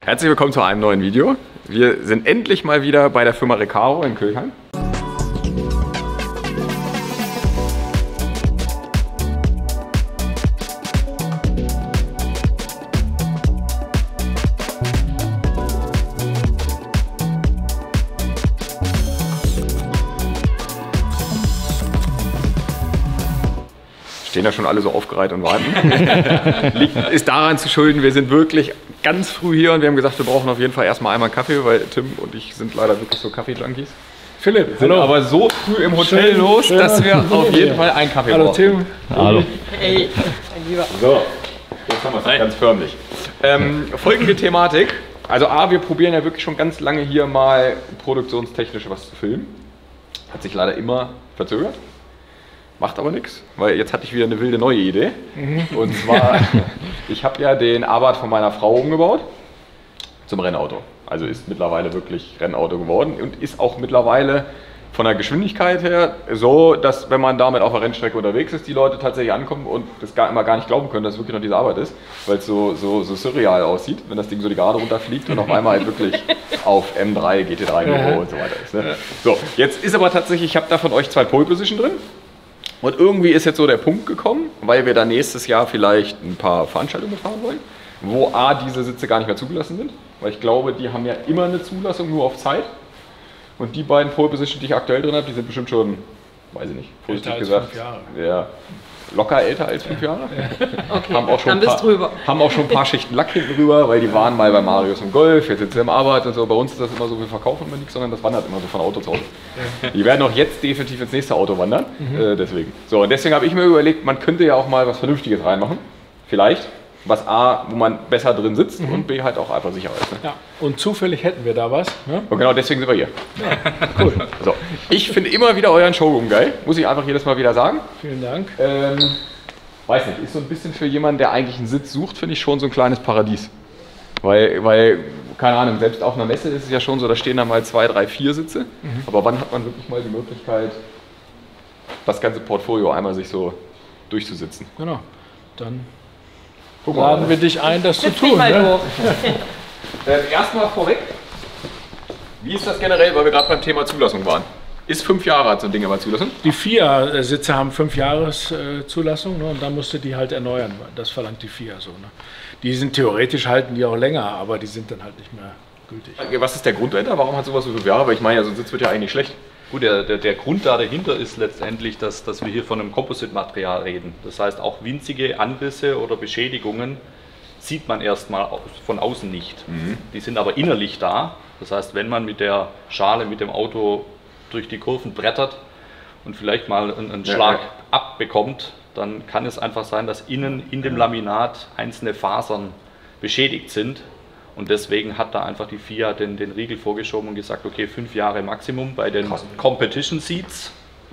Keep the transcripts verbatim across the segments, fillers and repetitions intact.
Herzlich willkommen zu einem neuen Video. Wir sind endlich mal wieder bei der Firma Recaro in Kölnheim. Stehen da schon alle so aufgereiht und warten. Ist daran zu schulden, wir sind wirklich ganz früh hier und wir haben gesagt, wir brauchen auf jeden Fall erstmal einmal Kaffee, weil Tim und ich sind leider wirklich so Kaffee-Junkies. Philipp, sind hallo. Aber so früh im Hotel schön, los, schön, dass wir auf jeden Fall einen Kaffee hallo, brauchen. Hallo Tim. Hallo. Hey, mein Lieber. So, jetzt haben wir es ganz förmlich. Ähm, folgende Thematik. Also A, wir probieren ja wirklich schon ganz lange hier mal produktionstechnisch was zu filmen. Hat sich leider immer verzögert. Macht aber nichts, weil jetzt hatte ich wieder eine wilde neue Idee. Mhm. Und zwar, ich habe ja den Abarth von meiner Frau umgebaut zum Rennauto. Also ist mittlerweile wirklich Rennauto geworden und ist auch mittlerweile von der Geschwindigkeit her so, dass wenn man damit auf der Rennstrecke unterwegs ist, die Leute tatsächlich ankommen und das gar, immer gar nicht glauben können, dass es wirklich noch diese Arbeit ist, weil es so, so, so surreal aussieht, wenn das Ding so die Gerade runterfliegt und auf einmal halt wirklich auf M drei, G T drei Niveau und so weiter ist. Ne? So, jetzt ist aber tatsächlich, ich habe da von euch zwei Pole Position drin. Und irgendwie ist jetzt so der Punkt gekommen, weil wir da nächstes Jahr vielleicht ein paar Veranstaltungen fahren wollen, wo A, diese Sitze gar nicht mehr zugelassen sind, weil ich glaube, die haben ja immer eine Zulassung nur auf Zeit. Und die beiden Pole Position, die ich aktuell drin habe, die sind bestimmt schon, weiß ich nicht, vorsichtig gesagt, fünf Jahre. Ja, locker älter als fünf Jahre. Okay, haben auch schon dann bist du drüber. Haben auch schon ein paar Schichten Lack hinten drüber, weil die waren mal bei Marius im Golf, jetzt sind sie im Arbeit und so. Bei uns ist das immer so, wir verkaufen immer nichts, sondern das wandert immer so von Auto zu Auto. Die werden auch jetzt definitiv ins nächste Auto wandern, mhm. äh, deswegen. So, und deswegen habe ich mir überlegt, man könnte ja auch mal was Vernünftiges reinmachen, vielleicht. Was A, wo man besser drin sitzt mhm. und B, halt auch einfach sicherer ist. Ne? Ja, und zufällig hätten wir da was. Ne? Und genau deswegen sind wir hier. Ja, cool. So, ich finde immer wieder euren Showroom geil, muss ich einfach jedes Mal wieder sagen. Vielen Dank. Ähm, weiß nicht, ist so ein bisschen für jemanden, der eigentlich einen Sitz sucht, finde ich schon so ein kleines Paradies. Weil, weil, keine Ahnung, selbst auf einer Messe ist es ja schon so, da stehen dann mal zwei, drei, vier Sitze. Mhm. Aber wann hat man wirklich mal die Möglichkeit, das ganze Portfolio einmal sich so durchzusitzen? Genau, dann Guck laden mal, wir dich ein, das zu tun. Ne? äh, Erstmal vorweg, wie ist das generell, weil wir gerade beim Thema Zulassung waren? Ist fünf Jahre hat so ein Ding aber Zulassung? Die F I A-Sitze haben fünf Jahres äh, Zulassung, ne? Und dann musst du die halt erneuern. Das verlangt die F I A so. Ne? Die sind theoretisch halten die auch länger, aber die sind dann halt nicht mehr gültig. Was ist der Grund dahinter? Warum hat sowas so fünf Jahre? Weil ich meine, ja, so ein Sitz wird ja eigentlich schlecht. Gut, der, der, der Grund da dahinter ist letztendlich, dass, dass wir hier von einem Composite-Material reden. Das heißt, auch winzige Anrisse oder Beschädigungen sieht man erstmal von außen nicht. Mhm. Die sind aber innerlich da. Das heißt, wenn man mit der Schale, mit dem Auto durch die Kurven brettert und vielleicht mal einen, einen Schlag ja, ja. abbekommt, dann kann es einfach sein, dass innen in dem Laminat einzelne Fasern beschädigt sind. Und deswegen hat da einfach die F I A den, den Riegel vorgeschoben und gesagt, okay, fünf Jahre Maximum bei den Competition Seats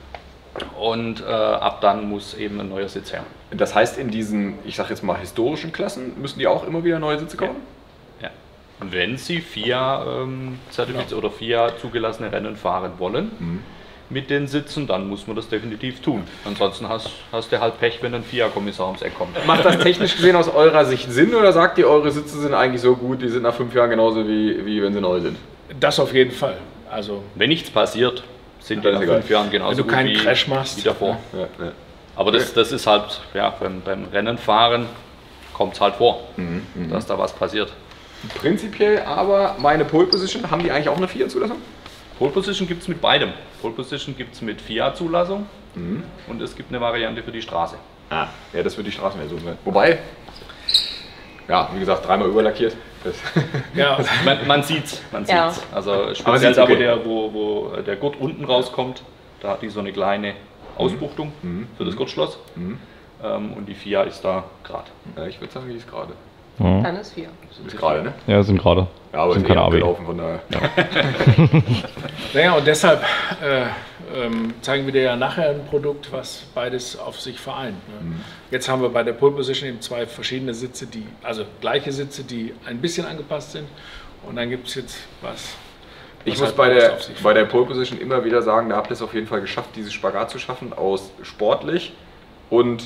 und äh, ab dann muss eben ein neuer Sitz her. Das heißt, in diesen, ich sag jetzt mal, historischen Klassen müssen die auch immer wieder neue Sitze kaufen? Ja. ja. Und wenn sie F I A-Zertifizierte ähm, oder F I A zugelassene Rennen fahren wollen, mhm. mit den Sitzen, dann muss man das definitiv tun. Ansonsten hast, hast du halt Pech, wenn ein F I A-Kommissar ums Eck kommt. Macht das technisch gesehen aus eurer Sicht Sinn oder sagt ihr, eure Sitze sind eigentlich so gut, die sind nach fünf Jahren genauso wie, wie wenn sie neu sind? Das auf jeden Fall. Also wenn nichts passiert, sind die nach fünf Jahren genauso wenn du keinen gut wie, Crash machst. wie davor. Ja, ja, ja. Aber das, das ist halt, ja, beim, beim Rennenfahren kommt es halt vor, mhm, dass da was passiert. Prinzipiell aber, meine Pole Position, haben die eigentlich auch eine F I A-Zulassung? Pole Position gibt es mit beidem. Pole Position gibt es mit F I A-Zulassung mhm. und es gibt eine Variante für die Straße. Ah, ja, das wird die Straßenversion sein. Wobei, ja, wie gesagt, dreimal überlackiert. ja, man, man sieht's, man ja. sieht's. Also speziell da, okay. wo, der, wo, wo der Gurt unten rauskommt, da hat die so eine kleine Ausbuchtung mhm. für das Gurtschloss mhm. ähm, und die F I A ist da gerade. Ja, ich würde sagen, die ist gerade. Mhm. Dann ist vier. Ist gerade, ne? Ja, sind gerade. Ja, aber sind ist keine eh abgelaufen von daher. Ja. Naja, und deshalb äh, ähm, zeigen wir dir ja nachher ein Produkt, was beides auf sich vereint. Ne? Mhm. Jetzt haben wir bei der Pole Position eben zwei verschiedene Sitze, die, also gleiche Sitze, die ein bisschen angepasst sind. Und dann gibt es jetzt was. Ich muss bei der, bei der Pole Position immer wieder sagen, da habt ihr es auf jeden Fall geschafft, dieses Spagat zu schaffen aus sportlich und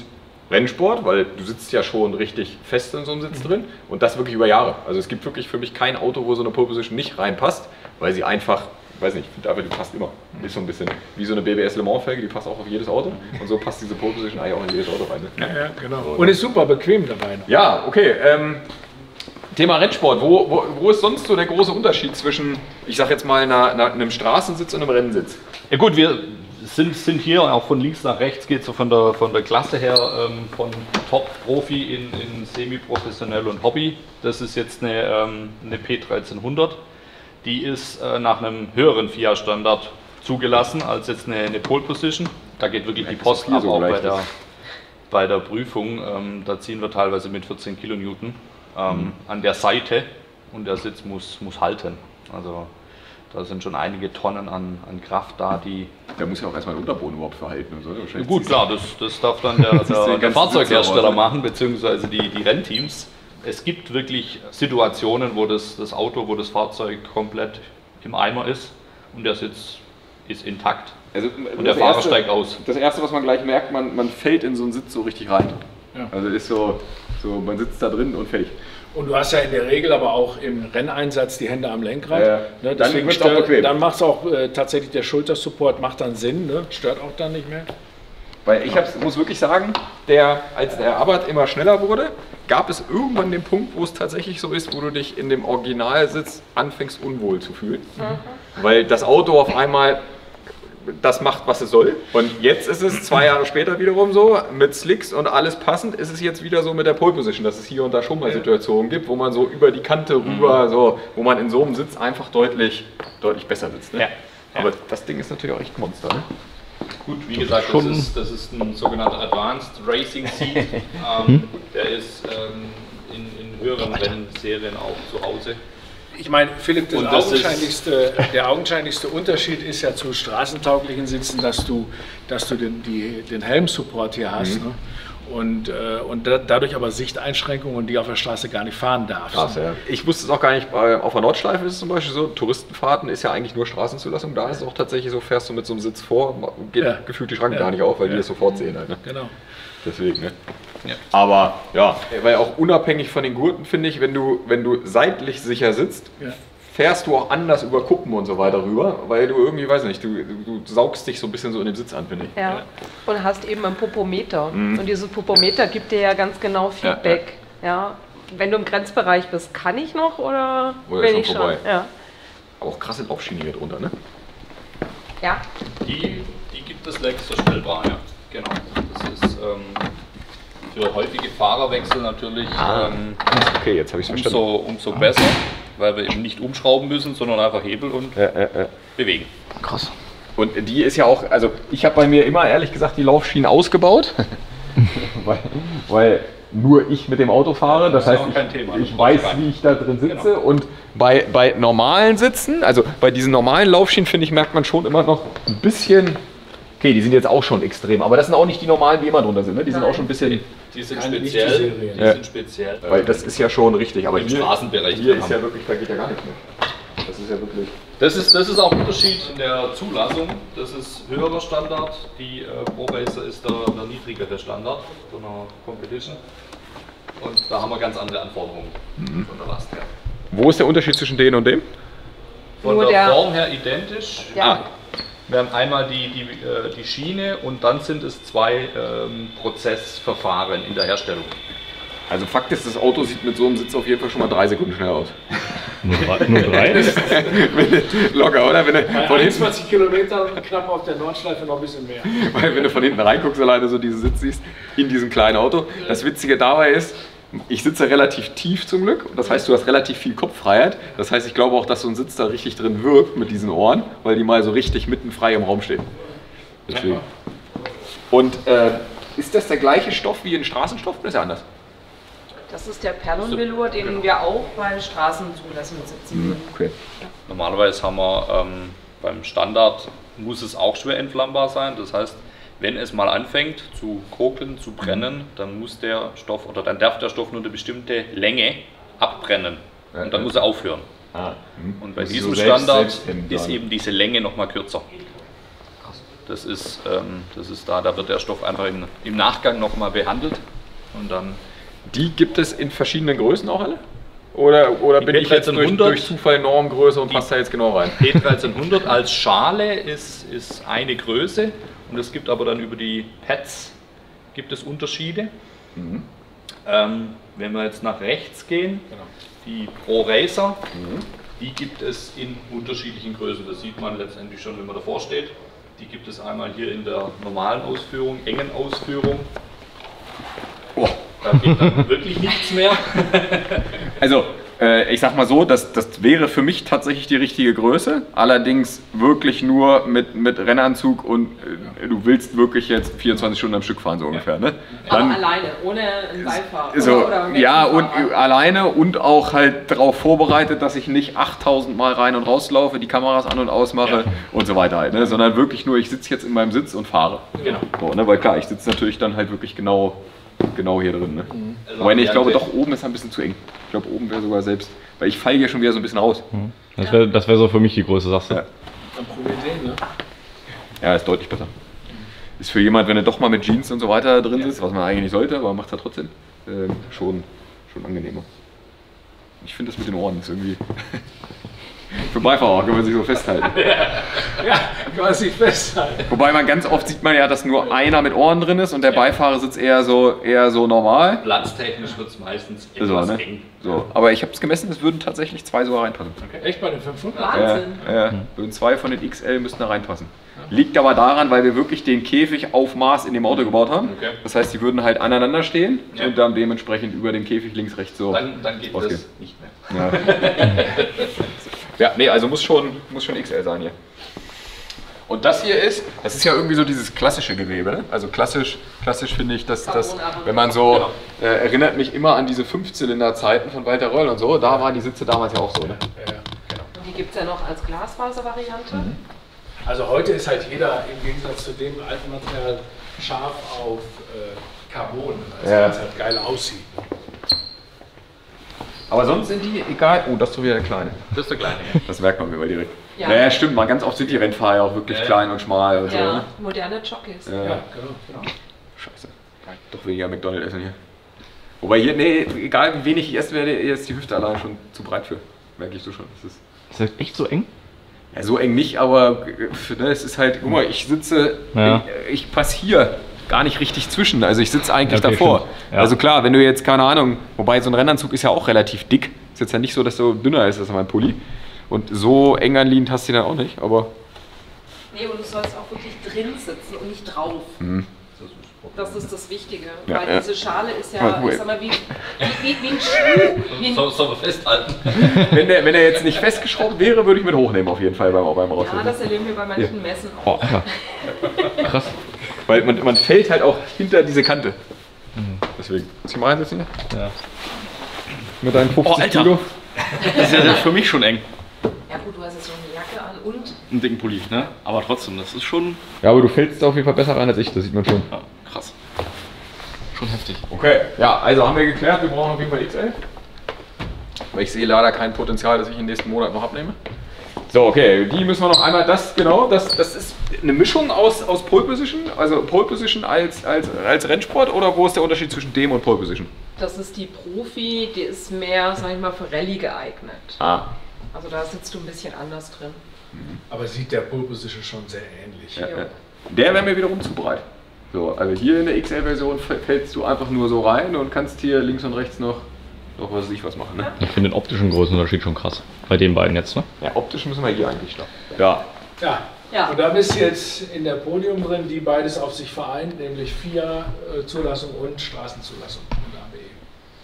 Rennsport, weil du sitzt ja schon richtig fest in so einem Sitz drin und das wirklich über Jahre. Also es gibt wirklich für mich kein Auto, wo so eine Pole Position nicht reinpasst, weil sie einfach, weiß nicht, aber die passt immer. Ist so ein bisschen wie so eine B B S Le Mans Felge, die passt auch auf jedes Auto und so passt diese Pole Position eigentlich auch in jedes Auto rein. Ne? Ja, ja, genau. Und ist super bequem dabei noch. Ja, okay. Ähm, Thema Rennsport. Wo, wo, wo ist sonst so der große Unterschied zwischen, ich sag jetzt mal, einer, einer, einem Straßensitz und einem Rennsitz? Ja gut, wir sind, sind hier auch von links nach rechts, geht so von der, von der Klasse her, ähm, von Top-Profi in, in Semi-Professionell und Hobby. Das ist jetzt eine, ähm, eine P dreizehnhundert. Die ist äh, nach einem höheren F I A-Standard zugelassen als jetzt eine, eine Pole Position. Da geht wirklich die Post ab, auch bei der, bei der Prüfung. Ähm, da ziehen wir teilweise mit vierzehn Kilonewton ähm, mhm. an der Seite und der Sitz muss, muss halten. Also da sind schon einige Tonnen an, an Kraft da, die... Der muss ja auch erstmal den Unterboden überhaupt verhalten. So. Ja, gut, klar, das, das darf dann der, der, der Fahrzeughersteller machen, beziehungsweise die, die Rennteams. Es gibt wirklich Situationen, wo das, das Auto, wo das Fahrzeug komplett im Eimer ist und der Sitz ist intakt also, und der Fahrer erste, steigt aus. Das Erste, was man gleich merkt, man, man fällt in so einen Sitz so richtig rein. Ja. Also ist so, so, man sitzt da drin und fertig. Und du hast ja in der Regel aber auch im Renneinsatz die Hände am Lenkrad. Ja, ne, dann wird es auch bequem. Dann macht es auch äh, tatsächlich der Schultersupport, macht dann Sinn, ne? Stört auch dann nicht mehr. Weil ich hab's, muss wirklich sagen, der, als der Abarth immer schneller wurde, gab es irgendwann den Punkt, wo es tatsächlich so ist, wo du dich in dem Originalsitz anfängst unwohl zu fühlen. Mhm. Weil das Auto auf einmal das macht, was es soll. Und jetzt ist es zwei Jahre später wiederum so, mit Slicks und alles passend, ist es jetzt wieder so mit der Pole Position, dass es hier und da schon mal Situationen gibt, wo man so über die Kante rüber, so, wo man in so einem Sitz einfach deutlich, deutlich besser sitzt. Ne? Ja. Aber das Ding ist natürlich auch echt ein Monster. Ne? Gut, wie gesagt, das ist, das ist ein sogenannter Advanced Racing Seat. ähm, der ist ähm, in, in höheren Rennserien auch zu Hause. Ich meine, Philipp, das das augenscheinlichste, der augenscheinlichste Unterschied ist ja zu straßentauglichen Sitzen, dass du, dass du den, die, den Helmsupport hier hast. Mhm. Ne? Und, äh, und da, dadurch aber Sichteinschränkungen und die auf der Straße gar nicht fahren darfst. Krass, ja. Ich wusste es auch gar nicht, auf der Nordschleife ist es zum Beispiel so, Touristenfahrten ist ja eigentlich nur Straßenzulassung, da ist es auch tatsächlich so, fährst du mit so einem Sitz vor, geht ja. gefühlt die Schranke ja. gar nicht auf, weil ja. die das sofort sehen halt. Ne? Genau. Deswegen, ne? Ja. Aber ja, weil auch unabhängig von den Gurten finde ich, wenn du, wenn du seitlich sicher sitzt, ja. fährst du auch anders über Kuppen und so weiter rüber, weil du irgendwie, weiß nicht, du, du saugst dich so ein bisschen so in dem Sitz an, finde ich. Ja. ja, und hast eben ein Popometer. Mhm. Und dieses Popometer gibt dir ja ganz genau Feedback. Ja, ja. ja. Wenn du im Grenzbereich bist, kann ich noch oder, oder bin schon ich vorbei? schon? Ja. Aber auch krasse Laufschiene hier drunter, ne? Ja. Die, die gibt es längst verstellbar, ja. Genau. Das ist ähm, für häufige Fahrerwechsel natürlich ah. ähm, okay, jetzt habe ich es verstanden. Umso, umso ah. besser, weil wir eben nicht umschrauben müssen, sondern einfach Hebel und ja, ja, ja. bewegen. Krass. Und die ist ja auch, also ich habe bei mir immer ehrlich gesagt die Laufschienen ausgebaut, weil, weil nur ich mit dem Auto fahre, das, das heißt ich, Thema, ich weiß, wie ich da drin sitze genau. und bei, bei normalen Sitzen, also bei diesen normalen Laufschienen finde ich, merkt man schon immer noch ein bisschen, okay, die sind jetzt auch schon extrem, aber das sind auch nicht die normalen, die immer drunter sind, ne? Die Nein. sind auch schon ein bisschen... Die sind speziell, die ja. sind speziell. Weil das ist ja schon richtig, aber im hier, Straßenbereich hier ist ja wirklich, da geht ja gar nichts mehr. Das ist ja wirklich... Das ist, das ist auch ein Unterschied in der Zulassung. Das ist höherer Standard. Die äh, Pro Racer ist der, der niedrigere Standard von einer Competition. Und da haben wir ganz andere Anforderungen mhm. von der Last her. Wo ist der Unterschied zwischen denen und dem? Von Nur der, der Form her identisch. Ja. Ah. Wir haben einmal die, die, die Schiene und dann sind es zwei ähm, Prozessverfahren in der Herstellung. Also Fakt ist, das Auto sieht mit so einem Sitz auf jeden Fall schon mal drei Sekunden schneller aus. Nur drei? Nur drei? Locker, oder? Wenn du Bei von einundzwanzig Kilometer knapp auf der Nordschleife noch ein bisschen mehr. Weil wenn du von hinten reinguckst, alleine so diesen Sitz siehst, in diesem kleinen Auto. Das Witzige dabei ist, ich sitze relativ tief zum Glück. Das heißt, du hast relativ viel Kopffreiheit. Das heißt, ich glaube auch, dass so ein Sitz da richtig drin wirkt mit diesen Ohren, weil die mal so richtig mitten frei im Raum stehen. Deswegen. Und äh, ist das der gleiche Stoff wie ein Straßenstoff oder ist er anders? Das ist der Perlon-Velour, den genau. wir auch bei Straßenzulassung sitzen würden. Okay. Normalerweise haben wir ähm, beim Standard, muss es auch schwer entflammbar sein. Das heißt, wenn es mal anfängt zu kokeln, zu brennen, dann muss der Stoff oder dann darf der Stoff nur eine bestimmte Länge abbrennen und dann muss er aufhören. Ah, hm. Und bei diesem so Standard selbst, selbst ist eben diese Länge noch mal kürzer. Krass. Das ist, ähm, das ist da, da wird der Stoff einfach im, im Nachgang nochmal behandelt und dann. Die gibt es in verschiedenen Größen auch alle? Oder, oder bin ich jetzt durch, durch Zufall Normgröße und passt da jetzt genau rein? P dreizehnhundert als Schale ist, ist eine Größe und es gibt aber dann über die Pads gibt es Unterschiede. Mhm. Ähm, wenn wir jetzt nach rechts gehen, genau. Die Pro Racer, mhm. die gibt es in unterschiedlichen Größen. Das sieht man letztendlich schon, wenn man davor steht. Die gibt es einmal hier in der normalen Ausführung, engen Ausführung. Oh. Da geht dann wirklich nichts mehr. Also, äh, ich sag mal so, das, das wäre für mich tatsächlich die richtige Größe. Allerdings wirklich nur mit, mit Rennanzug und äh, du willst wirklich jetzt vierundzwanzig Stunden am Stück fahren, so ungefähr. Ne? Dann, aber alleine, ohne einen Beifahrer. So, oder, oder ja, und alleine und auch halt darauf vorbereitet, dass ich nicht achttausend Mal rein und rauslaufe, die Kameras an- und ausmache ja. und so weiter halt. Ne? Sondern wirklich nur, ich sitze jetzt in meinem Sitz und fahre. Genau. So, ne? Weil klar, ich sitze natürlich dann halt wirklich genau. Genau hier drin. Ne? Mhm. Also Wobei, nee, ich glaube doch, oben ist ein bisschen zu eng. Ich glaube, oben wäre sogar selbst, weil ich falle hier schon wieder so ein bisschen raus. Mhm. Das wäre das wär so für mich die Größe, sagst du? Ja. Dann probiert den, ne? Ja, ist deutlich besser. Ist für jemand, wenn er doch mal mit Jeans und so weiter drin ja. ist, was man eigentlich nicht sollte, aber macht er trotzdem, äh, schon, schon angenehmer. Ich finde das mit den Ohren ist irgendwie... Für Beifahrer kann man sich so festhalten. Ja, ja, kann man sich festhalten. Wobei man ganz oft sieht man ja, dass nur einer mit Ohren drin ist und der Beifahrer sitzt eher so, eher so normal. Platztechnisch wird es meistens etwas so, ne? eng. So. Aber ich habe es gemessen, es würden tatsächlich zwei sogar reinpassen. Okay. Echt bei den fünfhundert? Wahnsinn. Ja, ja, würden zwei von den X L müssten da reinpassen. Liegt aber daran, weil wir wirklich den Käfig auf Maß in dem Auto gebaut haben. Okay. Das heißt, die würden halt aneinander stehen ja. und dann dementsprechend über den Käfig links, rechts so Dann, dann geht rausgehen. Das nicht mehr. Ja. Ja, nee, also muss schon, muss schon X L sein hier. Und das hier ist, das ist ja irgendwie so dieses klassische Gewebe. Ne? Also klassisch, klassisch finde ich, dass das, wenn man so, genau. äh, erinnert mich immer an diese Fünfzylinder-Zeiten von Walter Röll und so, da waren die Sitze damals ja auch so. Ne? Ja, ja. Genau. Und die gibt es ja noch als Glasfaser-Variante. Mhm. Also heute ist halt jeder im Gegensatz zu dem alten Material scharf auf äh, Carbon, also ja. weil es halt geil aussieht. Aber sonst sind die egal. Oh, das ist doch wieder der Kleine. Das ist der Kleine. Das merkt man immer direkt. Ja, ja stimmt. Man, ganz oft sind die Rennfahrer ja auch wirklich ja. klein und schmal. Und ja, so, ne? moderne Jockeys. Ja, ja genau, genau. Scheiße. Doch weniger McDonald's essen hier. Wobei hier, nee, egal wie wenig ich essen werde, hier ist die Hüfte allein schon zu breit für. Merke ich so schon. Das ist, ist das echt so eng? Ja, so eng nicht, aber ne, es ist halt, guck mal, ich sitze, ja. ich, ich passe hier gar nicht richtig zwischen. Also ich sitze eigentlich okay, davor. Ja. Also klar, wenn du jetzt, keine Ahnung, wobei so ein Rennanzug ist ja auch relativ dick. Ist jetzt ja nicht so, dass so dünner ist als mein Pulli. Und so eng anliegend hast du ihn dann auch nicht, aber... Nee, und du sollst auch wirklich drin sitzen und nicht drauf. Mhm. Das ist das Wichtige. Ja, weil ja. diese Schale ist ja, ich sag mal, wie, wie, wie ein Schuh. Wie ein Soll, sollen wir festhalten? wenn, der, wenn der jetzt nicht festgeschraubt wäre, würde ich mit hochnehmen auf jeden Fall beim, beim Rausholen. Ja, das erleben wir bei manchen ja. Messen auch. Oh, ja. Krass. Weil man, man fällt halt auch hinter diese Kante. Mhm. Deswegen. Muss ich mal reinsetzen? Ja. Mit deinen fünfzig Kilo. Das ist ja für mich schon eng. Ja gut, du hast jetzt so eine Jacke an und... Einen dicken Pulli, ne? Aber trotzdem, das ist schon... Ja, aber du fällst da auf jeden Fall besser rein als ich, das sieht man schon. Ja, krass. Schon heftig. Okay, ja, also haben wir geklärt, wir brauchen auf jeden Fall X L. Weil ich sehe leider kein Potenzial, dass ich im nächsten Monat noch abnehme. So, okay, die müssen wir noch einmal, das genau, das, das ist eine Mischung aus, aus Pole Position, also Pole Position als, als, als Rennsport, oder wo ist der Unterschied zwischen dem und Pole Position? Das ist die Profi, die ist mehr, sag ich mal, für Rallye geeignet. Ah. Also da sitzt du ein bisschen anders drin. Mhm. Aber sieht der Pole Position schon sehr ähnlich. Ja, ja. Der wäre mir wiederum zu breit. So, also hier in der X L-Version fällst du einfach nur so rein und kannst hier links und rechts noch, noch was weiß ich was machen. Ne? Ich finde den optischen Größenunterschied schon krass. Bei den beiden jetzt, ne? Ja, optisch müssen wir hier eigentlich stoppen. Ja. Ja. Ja. Und da bist du jetzt in der Podium drin, die beides auf sich vereint, nämlich F I A-Zulassung und Straßenzulassung und A B E.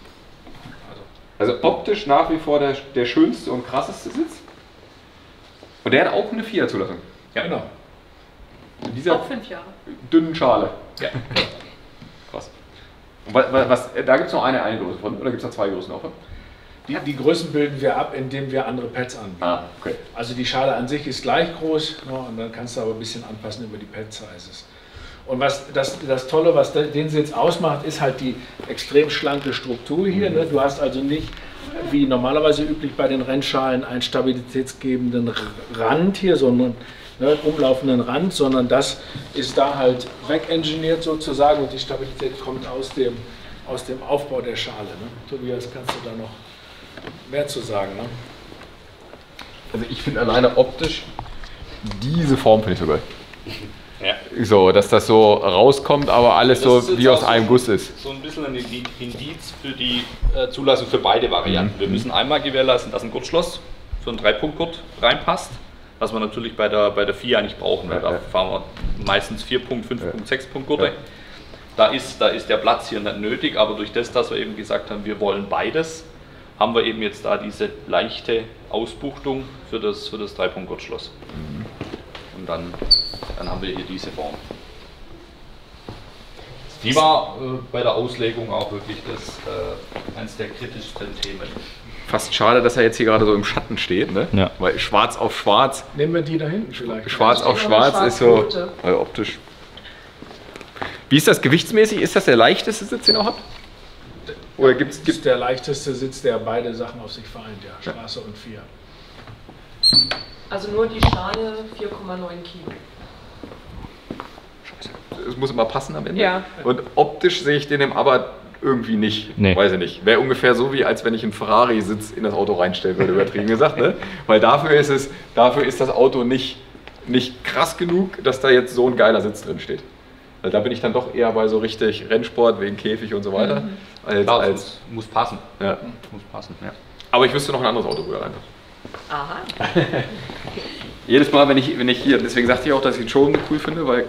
Also. also optisch nach wie vor der, der schönste und krasseste Sitz. Und der hat auch eine F I A-Zulassung. Ja, genau. In dieser auch fünf Jahre. Dünnen Schale. Ja. Krass. Und was, was, da gibt es noch eine, eine Größe von, oder gibt es da zwei Größen davon? Die, die Größen bilden wir ab, indem wir andere Pads anbieten. Ah, okay. Also die Schale an sich ist gleich groß, ne, und dann kannst du aber ein bisschen anpassen über die Pad-Sizes. Und was das, das Tolle, was den Sitz ausmacht, ist halt die extrem schlanke Struktur hier. Ne? Du hast also nicht, wie normalerweise üblich bei den Rennschalen, einen stabilitätsgebenden Rand hier, sondern ne, umlaufenden Rand, sondern das ist da halt wegengineert sozusagen und die Stabilität kommt aus dem, aus dem Aufbau der Schale. Ne? Tobias, kannst du da noch mehr zu sagen? Ne? Also ich finde alleine optisch diese Form finde ich so geil. Ja. So, dass das so rauskommt, aber alles Das so ist wie jetzt aus auch einem so- Guss ist. So ein bisschen ein Indiz für die äh, Zulassung für beide Varianten. Mhm. Wir müssen einmal gewährleisten, dass ein Gurtschloss für einen Dreipunktgurt reinpasst, was wir natürlich bei der, bei der vier nicht brauchen, weil Ja, da ja. fahren wir meistens vier Punkt, fünf Punkt, sechs Punkt Gurte. Ja. Da, ist, da ist der Platz hier nicht nötig, aber durch das, dass wir eben gesagt haben, wir wollen beides, haben wir eben jetzt da diese leichte Ausbuchtung für das, für das Dreipunkt-Gurtschloss. Mhm. Und dann, dann haben wir hier diese Form. Die war äh, bei der Auslegung auch wirklich das, äh, eines der kritischsten Themen. Fast schade, dass er jetzt hier gerade so im Schatten steht, ne? Ja. Weil schwarz auf schwarz, Nehmen wir die da hinten vielleicht. schwarz steht auf noch eine schwarz ist so schwarz-rote. also optisch. Wie ist das gewichtsmäßig? Ist das der leichteste Sitz, den ihr habt? Oder gibt es Das ist der leichteste Sitz, der beide Sachen auf sich vereint, ja, Straße und vier. Also nur die Schale vier Komma neun Kilo. es muss immer passen am Ende. Ja. Und optisch sehe ich den im aber irgendwie nicht. Nee. Weiß ich nicht. Wäre ungefähr so, wie als wenn ich einen Ferrari-Sitz in das Auto reinstellen würde, übertrieben gesagt. Ne? Weil dafür ist, es, dafür ist das Auto nicht, nicht krass genug, dass da jetzt so ein geiler Sitz drin steht. Weil da bin ich dann doch eher bei so richtig Rennsport wegen Käfig und so weiter. Mhm. Als, Klar, als, es muss passen. ja. Muss passen, ja. Aber ich wüsste noch ein anderes Auto, wo er reinpasst. Aha. Jedes Mal, wenn ich, wenn ich hier, deswegen sagte ich auch, dass ich den Showroom cool finde, weil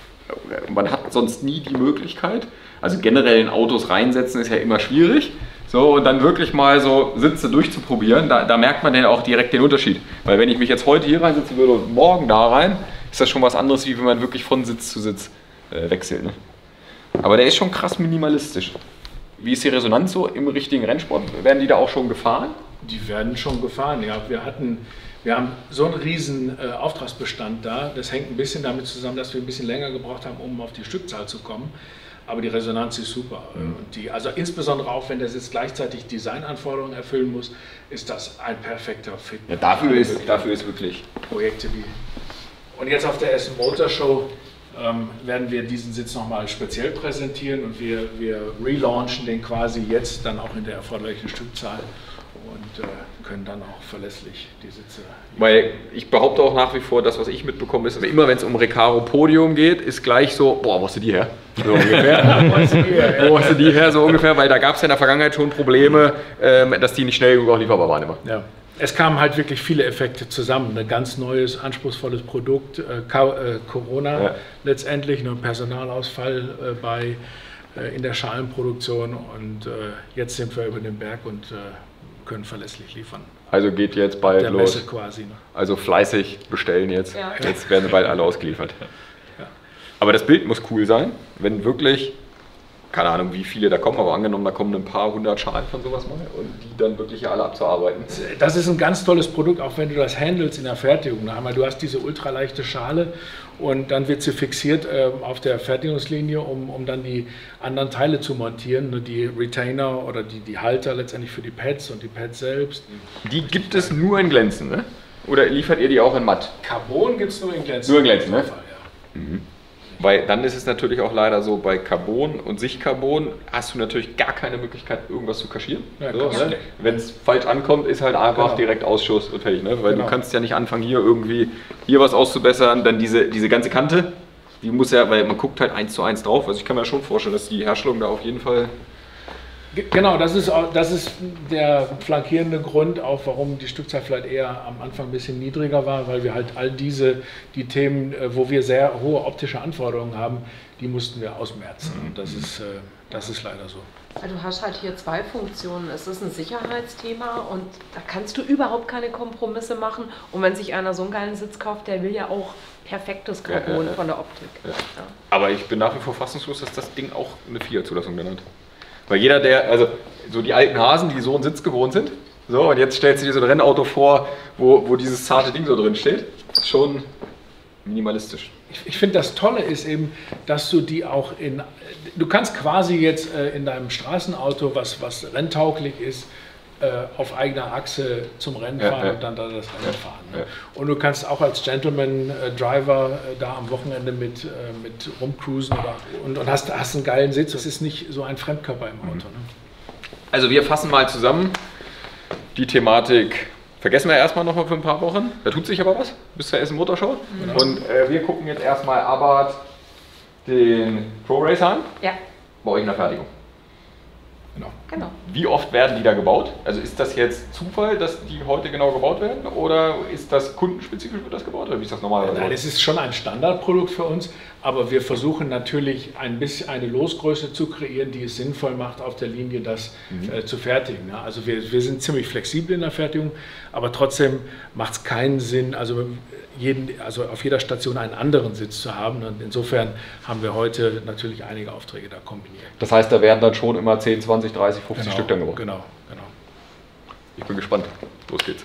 man hat sonst nie die Möglichkeit, also generell in Autos reinsetzen ist ja immer schwierig, so und dann wirklich mal so Sitze durchzuprobieren, da, da merkt man dann auch direkt den Unterschied. Weil wenn ich mich jetzt heute hier reinsetzen würde und morgen da rein, ist das schon was anderes, wie wenn man wirklich von Sitz zu Sitz äh, wechselt. Ne? Aber der ist schon krass minimalistisch. Wie ist die Resonanz so im richtigen Rennsport? Werden die da auch schon gefahren? Die werden schon gefahren, ja. Wir hatten, wir haben so einen riesen äh, Auftragsbestand da. Das hängt ein bisschen damit zusammen, dass wir ein bisschen länger gebraucht haben, um auf die Stückzahl zu kommen. Aber die Resonanz ist super. Mhm. Und die, also insbesondere auch, wenn der Sitz gleichzeitig Designanforderungen erfüllen muss, ist das ein perfekter Fit. Ja, dafür ist, dafür ist wirklich. Projekte wie. Und jetzt auf der Essen Motor Show ähm, werden wir diesen Sitz nochmal speziell präsentieren und wir, wir relaunchen den quasi jetzt dann auch in der erforderlichen Stückzahl und äh, können dann auch verlässlich die Sitze. Weil ich behaupte auch nach wie vor, das, was ich mitbekomme, ist, dass immer wenn es um Recaro Podium geht, ist gleich so, boah, wo hast du die her? So ungefähr. Wo hast du die her? So ungefähr, weil da gab es ja in der Vergangenheit schon Probleme, ähm, dass die nicht schnell genug auch lieferbar waren immer. Ja. Es kamen halt wirklich viele Effekte zusammen. Ein ganz neues, anspruchsvolles Produkt, äh, Ka- äh, Corona Ja. letztendlich, ein Personalausfall äh, bei, äh, in der Schalenproduktion und äh, jetzt sind wir über den Berg und äh, können verlässlich liefern. Also geht jetzt bald Der los. Messe quasi. Ne? Also fleißig bestellen jetzt. Ja. Jetzt werden bald alle ausgeliefert. Ja. Aber das Bild muss cool sein, wenn wirklich, keine Ahnung, wie viele da kommen, aber angenommen, da kommen ein paar hundert Schalen von sowas mal und die dann wirklich alle abzuarbeiten. Das ist ein ganz tolles Produkt, auch wenn du das handelst in der Fertigung. Einmal, du hast diese ultraleichte Schale und dann wird sie fixiert äh, auf der Fertigungslinie, um, um dann die anderen Teile zu montieren, ne, die Retainer oder die, die Halter letztendlich für die Pads und die Pads selbst. Die gibt es nur in Glänzen, ne? Oder liefert ihr die auch in matt? Carbon gibt es nur in Glänzen. Nur in Glänzen, ne? Ja. Weil dann ist es natürlich auch leider so, bei Carbon und Sichtcarbon hast du natürlich gar keine Möglichkeit, irgendwas zu kaschieren. Ja, so, kostet ne? nicht. Wenn es falsch ankommt, ist halt einfach Genau. direkt Ausschuss und fertig. Ne? Weil Genau. du kannst ja nicht anfangen, hier irgendwie hier was auszubessern, dann diese, diese ganze Kante, die muss ja, weil man guckt halt eins zu eins drauf. Also ich kann mir schon vorstellen, dass die Herstellung da auf jeden Fall... Ge- Genau, das ist, auch, das ist der flankierende Grund, auch warum die Stückzahl vielleicht eher am Anfang ein bisschen niedriger war, weil wir halt all diese, die Themen, äh, wo wir sehr hohe optische Anforderungen haben, die mussten wir ausmerzen. Und das ist, äh, das ist leider so. Du hast halt hier zwei Funktionen. Es ist ein Sicherheitsthema und da kannst du überhaupt keine Kompromisse machen. Und wenn sich einer so einen geilen Sitz kauft, der will ja auch perfektes Carbon Ja, ja, ja. von der Optik. Ja. Ja. Aber ich bin nach wie vor fassungslos, dass das Ding auch eine Fiat-Zulassung dann hat. Weil jeder, der, also so die alten Hasen, die so einen Sitz gewohnt sind, so und jetzt stellst du dir so ein Rennauto vor, wo, wo dieses zarte Ding so drin steht, ist schon minimalistisch. Ich, ich finde, das Tolle ist eben, dass du die auch in, du kannst quasi jetzt äh, in deinem Straßenauto, was, was renntauglich ist, äh, auf eigener Achse zum Rennen Ja, fahren ja. und dann da das Rennen fahren. Ne? Ja. Und du kannst auch als Gentleman-Driver äh, da am Wochenende mit, äh, mit rumcruisen oder, und, und hast, hast einen geilen Sitz. Das ist nicht so ein Fremdkörper im Auto. Ne? Also wir fassen mal zusammen die Thematik. Vergessen wir erstmal noch mal für ein paar Wochen. Da tut sich aber was bis zur Essen Motorshow. Genau. Und äh, wir gucken jetzt erstmal Abarth den Pro Racer an. Ja, Bei euch in der Fertigung. Genau. genau. Wie oft werden die da gebaut? Also ist das jetzt Zufall, dass die heute genau gebaut werden? Oder ist das kundenspezifisch, wird das gebaut? Oder wie ist das normalerweise? Nein, es ist schon ein Standardprodukt für uns, aber wir versuchen natürlich ein bisschen eine Losgröße zu kreieren, die es sinnvoll macht, auf der Linie das Mhm. äh, zu fertigen. Ne? Also wir, wir sind ziemlich flexibel in der Fertigung, aber trotzdem macht es keinen Sinn, also, jeden, also auf jeder Station einen anderen Sitz zu haben. Und insofern haben wir heute natürlich einige Aufträge da kombiniert. Das heißt, da werden dann schon immer zehn, zwanzig, dreißig, fünfzig Genau, Stück dann gebaut. Genau, genau. Ich bin gespannt. Los geht's.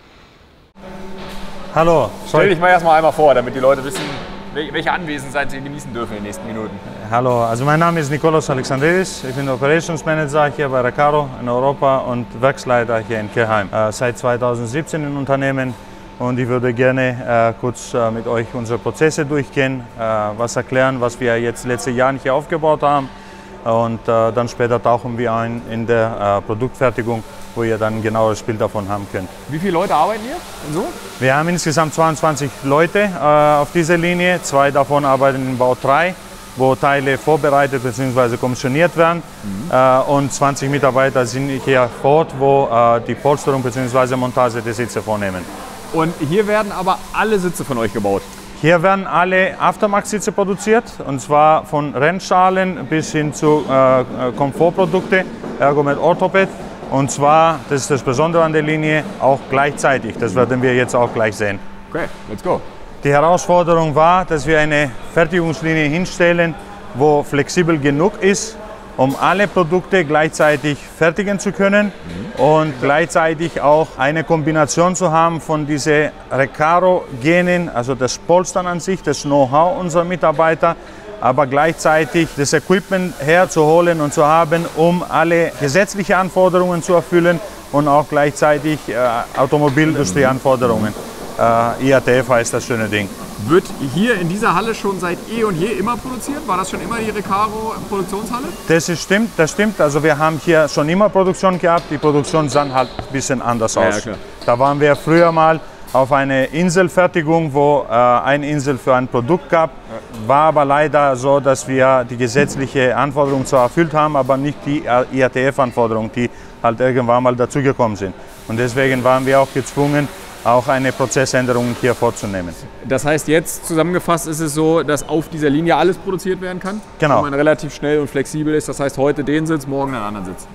Hallo, Stell dich mal erstmal einmal vor, damit die Leute wissen, welche Anwesenheit sie genießen dürfen in den nächsten Minuten. hallo. Also mein Name ist Nikolaos Alexandridis. Ich bin Operations Manager hier bei Recaro in Europa und Werksleiter hier in Kelheim. Äh, seit zweitausendsiebzehn im Unternehmen und ich würde gerne äh, kurz äh, mit euch unsere Prozesse durchgehen, äh, was erklären, was wir jetzt letzte Jahr hier aufgebaut haben und äh, dann später tauchen wir ein in der äh, Produktfertigung, wo ihr dann ein genaueres Bild davon haben könnt. Wie viele Leute arbeiten hier? Und so? Wir haben insgesamt zweiundzwanzig Leute äh, auf dieser Linie. Zwei davon arbeiten in Bau drei, wo Teile vorbereitet bzw. kommissioniert werden. Mhm. Äh, und zwanzig Mitarbeiter sind hier vor Ort, wo äh, die Polsterung bzw. Montage der Sitze vornehmen. Und hier werden aber alle Sitze von euch gebaut. Hier werden alle Aftermarket-Sitze produziert, und zwar von Rennschalen bis hin zu äh, Komfortprodukte, Ergomed Orthoped. Und zwar, das ist das Besondere an der Linie, auch gleichzeitig. Das werden wir jetzt auch gleich sehen. Okay, let's go. Die Herausforderung war, dass wir eine Fertigungslinie hinstellen, wo flexibel genug ist, um alle Produkte gleichzeitig fertigen zu können und gleichzeitig auch eine Kombination zu haben von diesen Recaro-Genen, also das Polstern an sich, das Know-how unserer Mitarbeiter, aber gleichzeitig das Equipment herzuholen und zu haben, um alle gesetzlichen Anforderungen zu erfüllen und auch gleichzeitig äh, Automobilindustrie-Anforderungen. Äh, I A T F heißt das schöne Ding. Wird hier in dieser Halle schon seit eh und je immer produziert? War das schon immer die Recaro-Produktionshalle? Das ist, stimmt, das stimmt. Also wir haben hier schon immer Produktion gehabt. Die Produktion sah halt ein bisschen anders Ja, aus. ja, klar. Da waren wir früher mal auf eine Inselfertigung, wo äh, eine Insel für ein Produkt gab. War aber leider so, dass wir die gesetzliche Anforderung zwar erfüllt haben, aber nicht die I A T F-Anforderungen, die halt irgendwann mal dazugekommen sind. Und deswegen waren wir auch gezwungen, auch eine Prozessänderung hier vorzunehmen. Das heißt, jetzt zusammengefasst ist es so, dass auf dieser Linie alles produziert werden kann? Genau. Und man relativ schnell und flexibel ist. Das heißt, heute den Sitz, morgen einen anderen Sitz.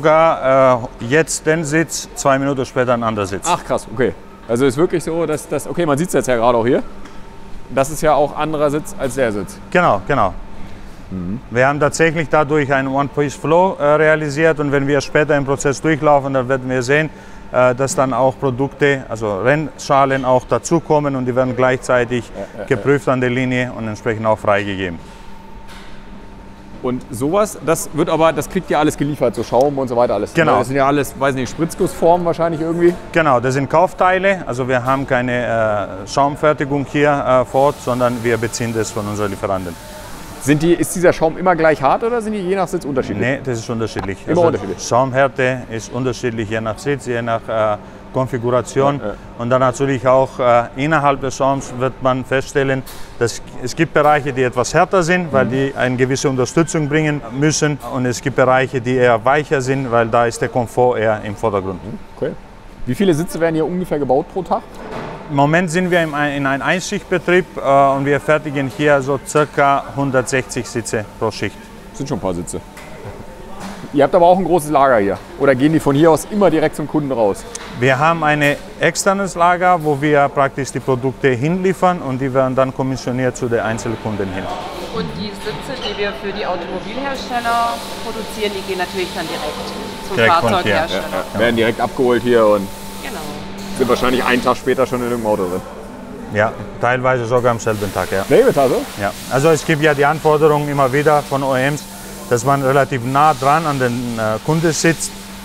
Sogar äh, jetzt den Sitz, zwei Minuten später ein anderer Sitz. Ach krass, okay. Also ist wirklich so, dass das, okay, man sieht es jetzt ja gerade auch hier. Das ist ja auch anderer Sitz als der Sitz. Genau, genau. Mhm. Wir haben tatsächlich dadurch einen One-Piece-Flow äh, realisiert, und wenn wir später im Prozess durchlaufen, dann werden wir sehen, äh, dass dann auch Produkte, also Rennschalen auch dazukommen, und die werden gleichzeitig ja, ja, geprüft ja. an der Linie und entsprechend auch freigegeben. Und sowas, das wird aber, das kriegt ihr alles geliefert, so Schaum und so weiter alles. Genau. Das sind ja alles, weiß nicht, Spritzgussformen wahrscheinlich irgendwie. Genau, das sind Kaufteile. Also wir haben keine äh, Schaumfertigung hier äh, vor Ort, sondern wir beziehen das von unseren Lieferanten. Sind die, ist dieser Schaum immer gleich hart oder sind die je nach Sitz unterschiedlich? Nee, das ist unterschiedlich. Immer also unterschiedlich. Schaumhärte ist unterschiedlich, je nach Sitz, je nach äh, Konfiguration. Ja, ja. Und dann natürlich auch äh, innerhalb des Schaums wird man feststellen, dass es gibt Bereiche, die etwas härter sind, weil die eine gewisse Unterstützung bringen müssen. Und es gibt Bereiche, die eher weicher sind, weil da ist der Komfort eher im Vordergrund. Okay. Wie viele Sitze werden hier ungefähr gebaut pro Tag? Im Moment sind wir in einem Einschichtbetrieb äh, und wir fertigen hier so circa hundertsechzig Sitze pro Schicht. Das sind schon ein paar Sitze. Ihr habt aber auch ein großes Lager hier. Oder gehen die von hier aus immer direkt zum Kunden raus? Wir haben ein externes Lager, wo wir praktisch die Produkte hinliefern, und die werden dann kommissioniert zu den Einzelkunden hin. Und die Sitze, die wir für die Automobilhersteller produzieren, die gehen natürlich dann direkt zum Direkt von hier. Fahrzeughersteller. Ja, ja. Werden direkt abgeholt hier und Genau. sind wahrscheinlich einen Tag später schon in irgendeinem Auto drin. Ja, teilweise sogar am selben Tag, ja. Nee, also? ja. Also es gibt ja die Anforderungen immer wieder von O E Ms, dass man relativ nah dran an den äh, Kunden sitzt,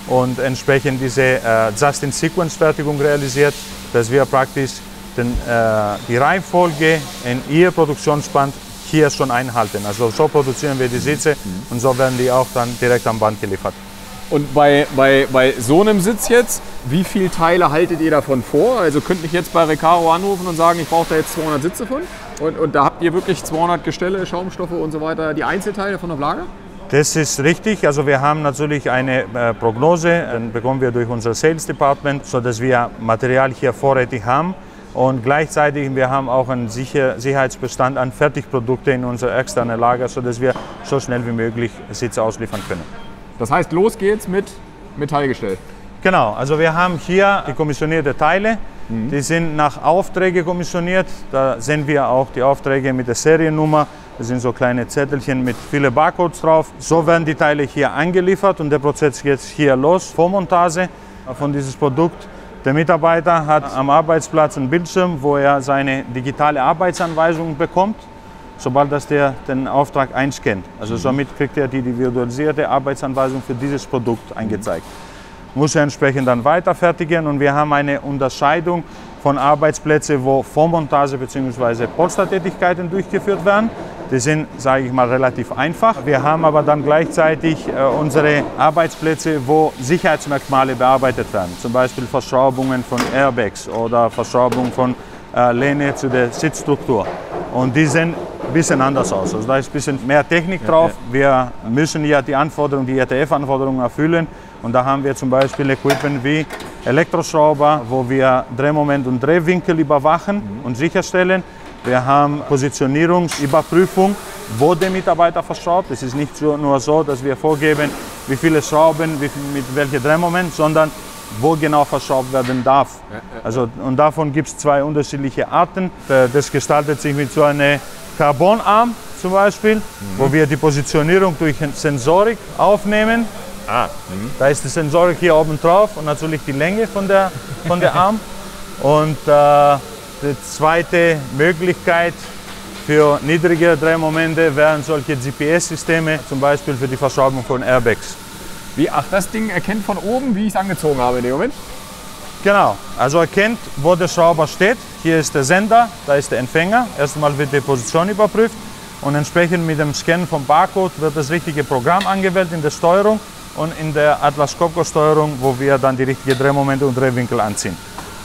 und entsprechend diese äh, Just-in-Sequence-Fertigung realisiert, dass wir praktisch den, äh, die Reihenfolge in ihr Produktionsband hier schon einhalten. Also so produzieren wir die Sitze und so werden die auch dann direkt am Band geliefert. Und bei, bei, bei so einem Sitz jetzt, wie viele Teile haltet ihr davon vor? Also könnte ich jetzt bei Recaro anrufen und sagen, ich brauche da jetzt zweihundert Sitze von? Und, und da habt ihr wirklich zweihundert Gestelle, Schaumstoffe und so weiter, die Einzelteile von auf Lager? Das ist richtig. Also wir haben natürlich eine äh, Prognose, dann bekommen wir durch unser Sales Department, sodass wir Material hier vorrätig haben. Und gleichzeitig wir haben auch einen Sicher Sicherheitsbestand an Fertigprodukte in unser externes Lager, sodass wir so schnell wie möglich Sitze ausliefern können. Das heißt, los geht's mit Metallgestell. Genau, also wir haben hier die kommissionierte Teile. Mhm. Die sind nach Aufträge kommissioniert. Da sehen wir auch die Aufträge mit der Seriennummer. Das sind so kleine Zettelchen mit vielen Barcodes drauf. So werden die Teile hier angeliefert und der Prozess geht hier los. Vormontage von diesem Produkt. Der Mitarbeiter hat am Arbeitsplatz einen Bildschirm, wo er seine digitale Arbeitsanweisung bekommt, sobald das der den Auftrag einscannt. Also somit kriegt er die individualisierte Arbeitsanweisung für dieses Produkt eingezeigt. Muss er entsprechend dann weiterfertigen und wir haben eine Unterscheidung von Arbeitsplätzen, wo Vormontage bzw. Polstertätigkeiten durchgeführt werden. Die sind, sage ich mal, relativ einfach. Wir haben aber dann gleichzeitig äh, unsere Arbeitsplätze, wo Sicherheitsmerkmale bearbeitet werden. Zum Beispiel Verschraubungen von Airbags oder Verschraubung von äh, Lehne zu der Sitzstruktur. Und die sehen ein bisschen anders aus. Also da ist ein bisschen mehr Technik drauf. Wir müssen ja die Anforderungen, die R T F-Anforderungen erfüllen. Und da haben wir zum Beispiel Equipment wie Elektroschrauber, wo wir Drehmoment und Drehwinkel überwachen mhm. und sicherstellen. Wir haben Positionierungsüberprüfung, wo der Mitarbeiter verschraubt. Es ist nicht so, nur so, dass wir vorgeben, wie viele Schrauben, wie viel, mit welchem Drehmoment, sondern wo genau verschraubt werden darf. Also, und davon gibt es zwei unterschiedliche Arten. Das gestaltet sich mit so einem Carbonarm zum Beispiel, mhm. wo wir die Positionierung durch Sensorik aufnehmen. Ah. Mhm. Da ist die Sensorik hier oben drauf und natürlich die Länge von der, von der Arm. Und äh, die zweite Möglichkeit für niedrigere Drehmomente wären solche G P S-Systeme, zum Beispiel für die Verschraubung von Airbags. Wie, ach, das Ding erkennt von oben, wie ich es angezogen habe in dem Moment? Genau, also erkennt, wo der Schrauber steht. Hier ist der Sender, da ist der Empfänger. Erstmal wird die Position überprüft und entsprechend mit dem Scannen vom Barcode wird das richtige Programm angewählt in der Steuerung und in der Atlas Copco-Steuerung, wo wir dann die richtigen Drehmomente und Drehwinkel anziehen.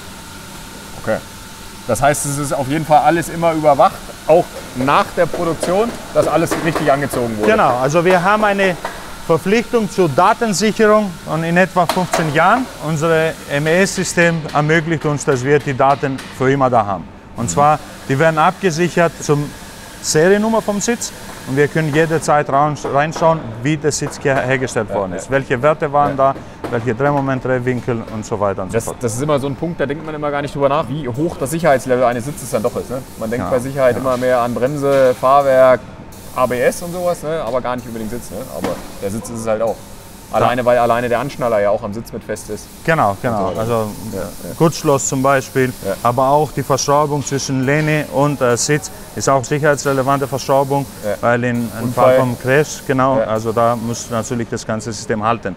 Okay. Das heißt, es ist auf jeden Fall alles immer überwacht, auch nach der Produktion, dass alles richtig angezogen wurde. Genau, also wir haben eine Verpflichtung zur Datensicherung und in etwa fünfzehn Jahren. Unser M E S-System ermöglicht uns, dass wir die Daten für immer da haben. Und zwar, die werden abgesichert zum Seriennummer vom Sitz und wir können jederzeit reinschauen, wie der Sitz hergestellt ja, worden ist. Ja. Welche Werte waren ja. da, welche Drehmoment, Drehwinkel und so weiter und das, so fort. Das ist immer so ein Punkt, da denkt man immer gar nicht drüber nach, wie hoch das Sicherheitslevel eines Sitzes dann doch ist. Ne? Man denkt ja. bei Sicherheit ja. immer mehr an Bremse, Fahrwerk, A B S und sowas, ne? Aber gar nicht unbedingt Sitz. Ne? Aber der Sitz ist es halt auch. Alleine, weil alleine der Anschnaller ja auch am Sitz mit fest ist. Genau, genau. Also ja, ja. Kurzschloss zum Beispiel, ja. aber auch die Verschraubung zwischen Lehne und äh, Sitz ist auch sicherheitsrelevante Verschraubung, ja. weil in einem Fall vom Crash, genau, ja. also da muss natürlich das ganze System halten.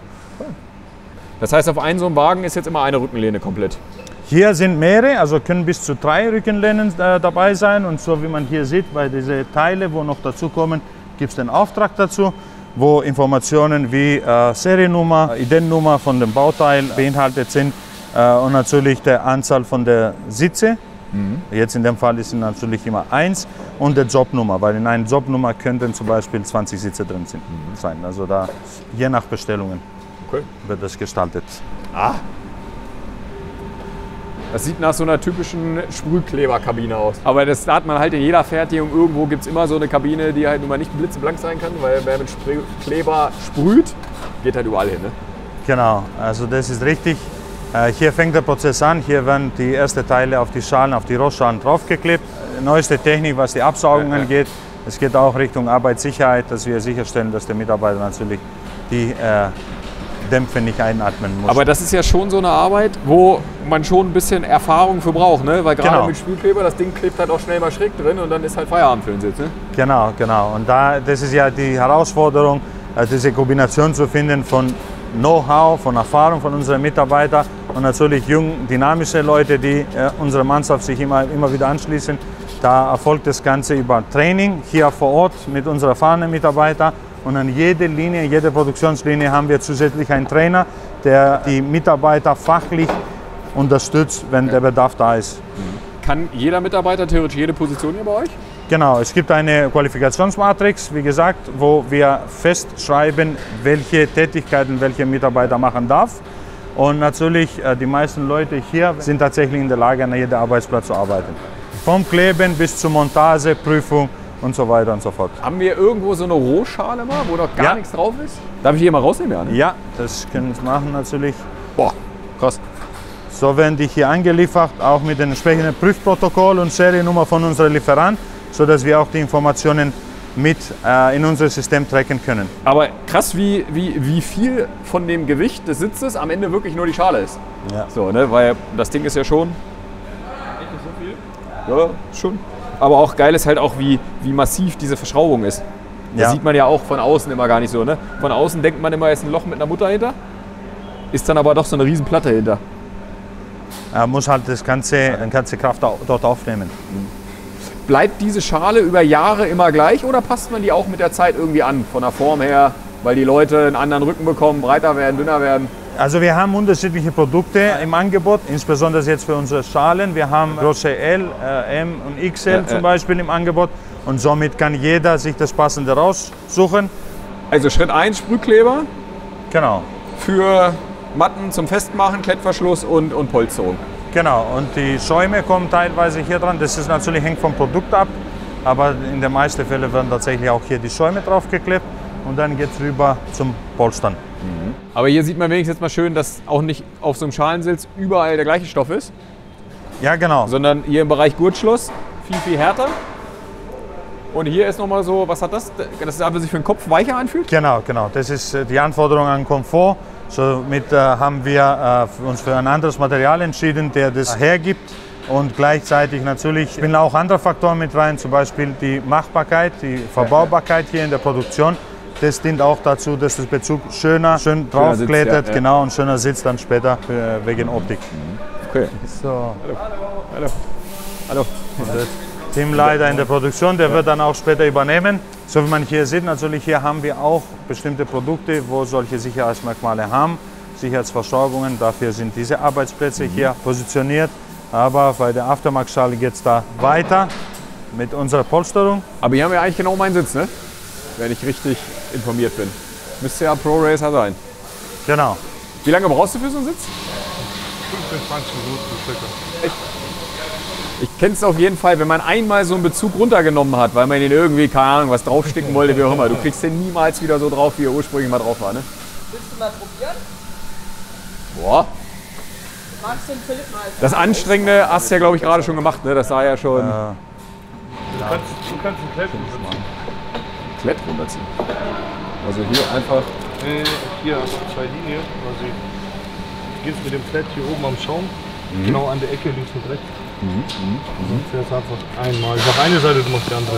Das heißt, auf einem so einem Wagen ist jetzt immer eine Rückenlehne komplett? Hier sind mehrere, also können bis zu drei Rückenlehnen äh, dabei sein und so wie man hier sieht, bei diesen Teilen, wo noch dazu kommen, gibt es den Auftrag dazu, wo Informationen wie äh, Seriennummer, Identnummer von dem Bauteil beinhaltet sind äh, und natürlich der Anzahl von der Sitze. Mhm. Jetzt in dem Fall ist es natürlich immer eins und der Jobnummer, weil in einer Jobnummer könnten zum Beispiel zwanzig Sitze drin sind, mhm. sein. Also da je nach Bestellungen okay. wird das gestaltet. Ah. Das sieht nach so einer typischen Sprühkleberkabine aus. Aber das hat man halt in jeder Fertigung. Irgendwo gibt es immer so eine Kabine, die halt nun mal nicht blitzeblank sein kann, weil wer mit Kleber sprüht, geht halt überall hin. Ne? Genau, also das ist richtig. Hier fängt der Prozess an. Hier werden die ersten Teile auf die Schalen, auf die Rostschalen draufgeklebt. Neueste Technik, was die Absaugung ja, ja. angeht. Es geht auch Richtung Arbeitssicherheit, dass wir sicherstellen, dass der Mitarbeiter natürlich die äh, Dämpfe nicht einatmen muss. Aber das ist ja schon so eine Arbeit, wo man schon ein bisschen Erfahrung für braucht, ne? Weil gerade genau. mit Sprühkleber, das Ding klebt halt auch schnell mal schräg drin und dann ist halt Feierabend für den Sitz. Ne? Genau, genau. Und da, das ist ja die Herausforderung, diese Kombination zu finden von Know-how, von Erfahrung von unseren Mitarbeitern und natürlich jung, dynamische Leute, die äh, unsere Mannschaft sich immer, immer wieder anschließen. Da erfolgt das Ganze über Training hier vor Ort mit unseren erfahrenen Mitarbeitern. Und an jeder Linie, jede Produktionslinie haben wir zusätzlich einen Trainer, der die Mitarbeiter fachlich unterstützt, wenn der Bedarf da ist. Kann jeder Mitarbeiter theoretisch jede Position hier bei euch? Genau, es gibt eine Qualifikationsmatrix, wie gesagt, wo wir festschreiben, welche Tätigkeiten welcher Mitarbeiter machen darf. Und natürlich, die meisten Leute hier sind tatsächlich in der Lage, an jedem Arbeitsplatz zu arbeiten. Vom Kleben bis zur Montage, Prüfung und so weiter und so fort. Haben wir irgendwo so eine Rohschale mal, wo noch gar Ja. nichts drauf ist? Darf ich die hier mal rausnehmen? Ja, ne? Ja, das können wir machen natürlich. Boah, krass. So werden die hier angeliefert, auch mit dem entsprechenden Prüfprotokoll und Seriennummer von unserem Lieferant, sodass wir auch die Informationen mit äh, in unser System tracken können. Aber krass, wie, wie, wie viel von dem Gewicht des Sitzes am Ende wirklich nur die Schale ist. Ja. So, ne? Weil das Ding ist ja schon. Ja, schon. Aber auch geil ist halt auch, wie, wie massiv diese Verschraubung ist. Das Ja. sieht man ja auch von außen immer gar nicht so. Ne? Von außen denkt man immer, es ist ein Loch mit einer Mutter hinter. Ist dann aber doch so eine riesen Platte hinter. Er muss halt das ganze, die ganze Kraft au- dort aufnehmen. Bleibt diese Schale über Jahre immer gleich oder passt man die auch mit der Zeit irgendwie an? Von der Form her, weil die Leute einen anderen Rücken bekommen, breiter werden, dünner werden? Also wir haben unterschiedliche Produkte im Angebot, insbesondere jetzt für unsere Schalen. Wir haben Größe L, äh, M und X L Ja, zum ja. Beispiel im Angebot und somit kann jeder sich das Passende raussuchen. Also Schritt eins Sprühkleber Genau, für Matten zum Festmachen, Klettverschluss und, und Polsterung. genau. Und die Schäume kommen teilweise hier dran. Das ist natürlich hängt vom Produkt ab, aber in den meisten Fällen werden tatsächlich auch hier die Schäume draufgeklebt und dann geht es rüber zum Polstern. Aber hier sieht man wenigstens mal schön, dass auch nicht auf so einem Schalensitz überall der gleiche Stoff ist, Ja, genau. sondern hier im Bereich Gurtschluss viel, viel härter. Und hier ist nochmal so, was hat das? Das ist einfach sich für den Kopf weicher anfühlt? Genau, genau. Das ist äh, die Anforderung an Komfort. Somit äh, haben wir äh, uns für ein anderes Material entschieden, der das hergibt. Und gleichzeitig natürlich spielen auch andere Faktoren mit rein, zum Beispiel die Machbarkeit, die Verbaubarkeit hier in der Produktion. Das dient auch dazu, dass das Bezug schöner, schön Schöner Sitz, draufklettert, ja, ja. genau, und schöner Sitz dann später äh, wegen Optik. Okay. So. Hallo. Hallo. Teamleiter in der Produktion, der wird dann auch später übernehmen. So wie man hier sieht, natürlich hier haben wir auch bestimmte Produkte, wo solche Sicherheitsmerkmale haben, Sicherheitsversorgungen. Dafür sind diese Arbeitsplätze hier positioniert. Aber bei der Aftermarkt-Schale geht es da weiter mit unserer Polsterung. Aber hier haben wir eigentlich genau meinen Sitz, ne? Wenn ich richtig informiert bin. Müsste ja Pro Racer sein. Genau. Wie lange brauchst du für so einen Sitz? fünfzehn, zwanzig Minuten circa. Ich kenne es auf jeden Fall, wenn man einmal so einen Bezug runtergenommen hat, weil man den irgendwie, keine Ahnung, was draufsticken wollte, wie auch immer. Du kriegst den niemals wieder so drauf, wie er ursprünglich mal drauf war, ne? Willst du mal probieren? Boah. Magst du den Philipp mal? Das Anstrengende hast du ja, glaube ich, gerade schon gemacht, ne? Das sah ja schon... Du kannst, du kannst einen Kletten machen. Klett runterziehen. Also hier einfach... Äh, hier hast du zwei Linien. Also du gehst mit dem Flat hier oben am Schaum, genau an der Ecke links und rechts. Mhm. Und fährst einfach einmal. Ich mache eine Seite, du machst die andere.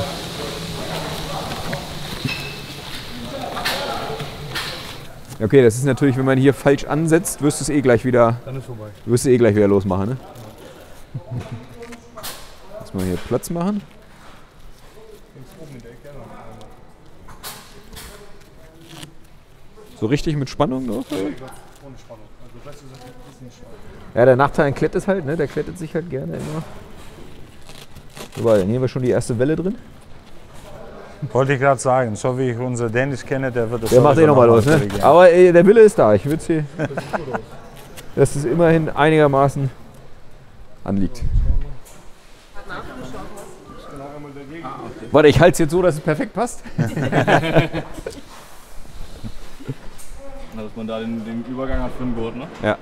Okay, das ist natürlich, wenn man hier falsch ansetzt, wirst du es eh gleich wieder, Dann ist vorbei. wirst du eh gleich wieder losmachen, ne? Lass mal hier Platz machen. So richtig mit Spannung, ne? Ohne Spannung. Also das ist ein bisschen schwach. Ja, der Nachteil an Klett ist halt, ne? Der klettet sich halt gerne immer. So, warte, hier haben wir schon die erste Welle drin. Wollte ich gerade sagen, so wie ich unseren Dennis kenne, der wird das Der macht sowieso eh nochmal los, ne? korrigieren. Aber ey, der Wille ist da. Ich würde hier. Dass es immerhin einigermaßen anliegt. Warte, ich halte es jetzt so, dass es perfekt passt. Dass man da den, den Übergang hat für den Gurt, ne? Ja.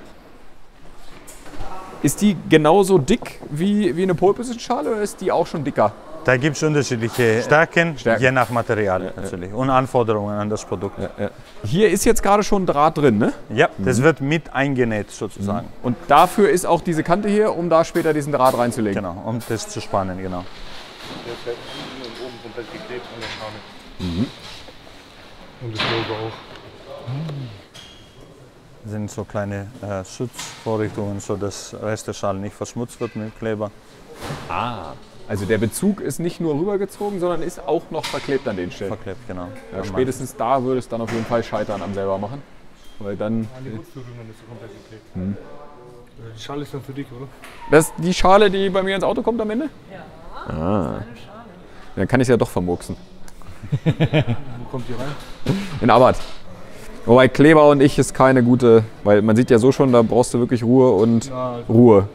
Ist die genauso dick wie, wie eine Pole Position Schale oder ist die auch schon dicker? Da gibt es unterschiedliche Stärken, Stärken. je nach Material natürlich und Anforderungen an das Produkt. Ja, Ja. Hier ist jetzt gerade schon Draht drin, ne? das wird mit eingenäht sozusagen. Und dafür ist auch diese Kante hier, um da später diesen Draht reinzulegen. Genau, um das zu spannen, genau. Der ist halt unten und oben komplett geklebt an der Schale. Und das Logo auch. sind so kleine äh, Schutzvorrichtungen, sodass der Rest der Schale nicht verschmutzt wird mit Kleber. Ah, also der Bezug ist nicht nur rübergezogen, sondern ist auch noch verklebt an den Stellen. Verklebt, genau. Ja, spätestens da würde es dann auf jeden Fall scheitern am selber machen. Weil dann. An die Rückführung ist so komplett geklebt. Hm. Die Schale ist dann für dich, oder? Das ist die Schale, die bei mir ins Auto kommt am Ende? Ja. Ah. Das ist eine Schale. Dann kann ich es ja doch vermurksen. Wo kommt die rein? In Abarth. Wobei Kleber und ich ist keine gute, weil man sieht ja so schon, da brauchst du wirklich Ruhe und ja, Ruhe.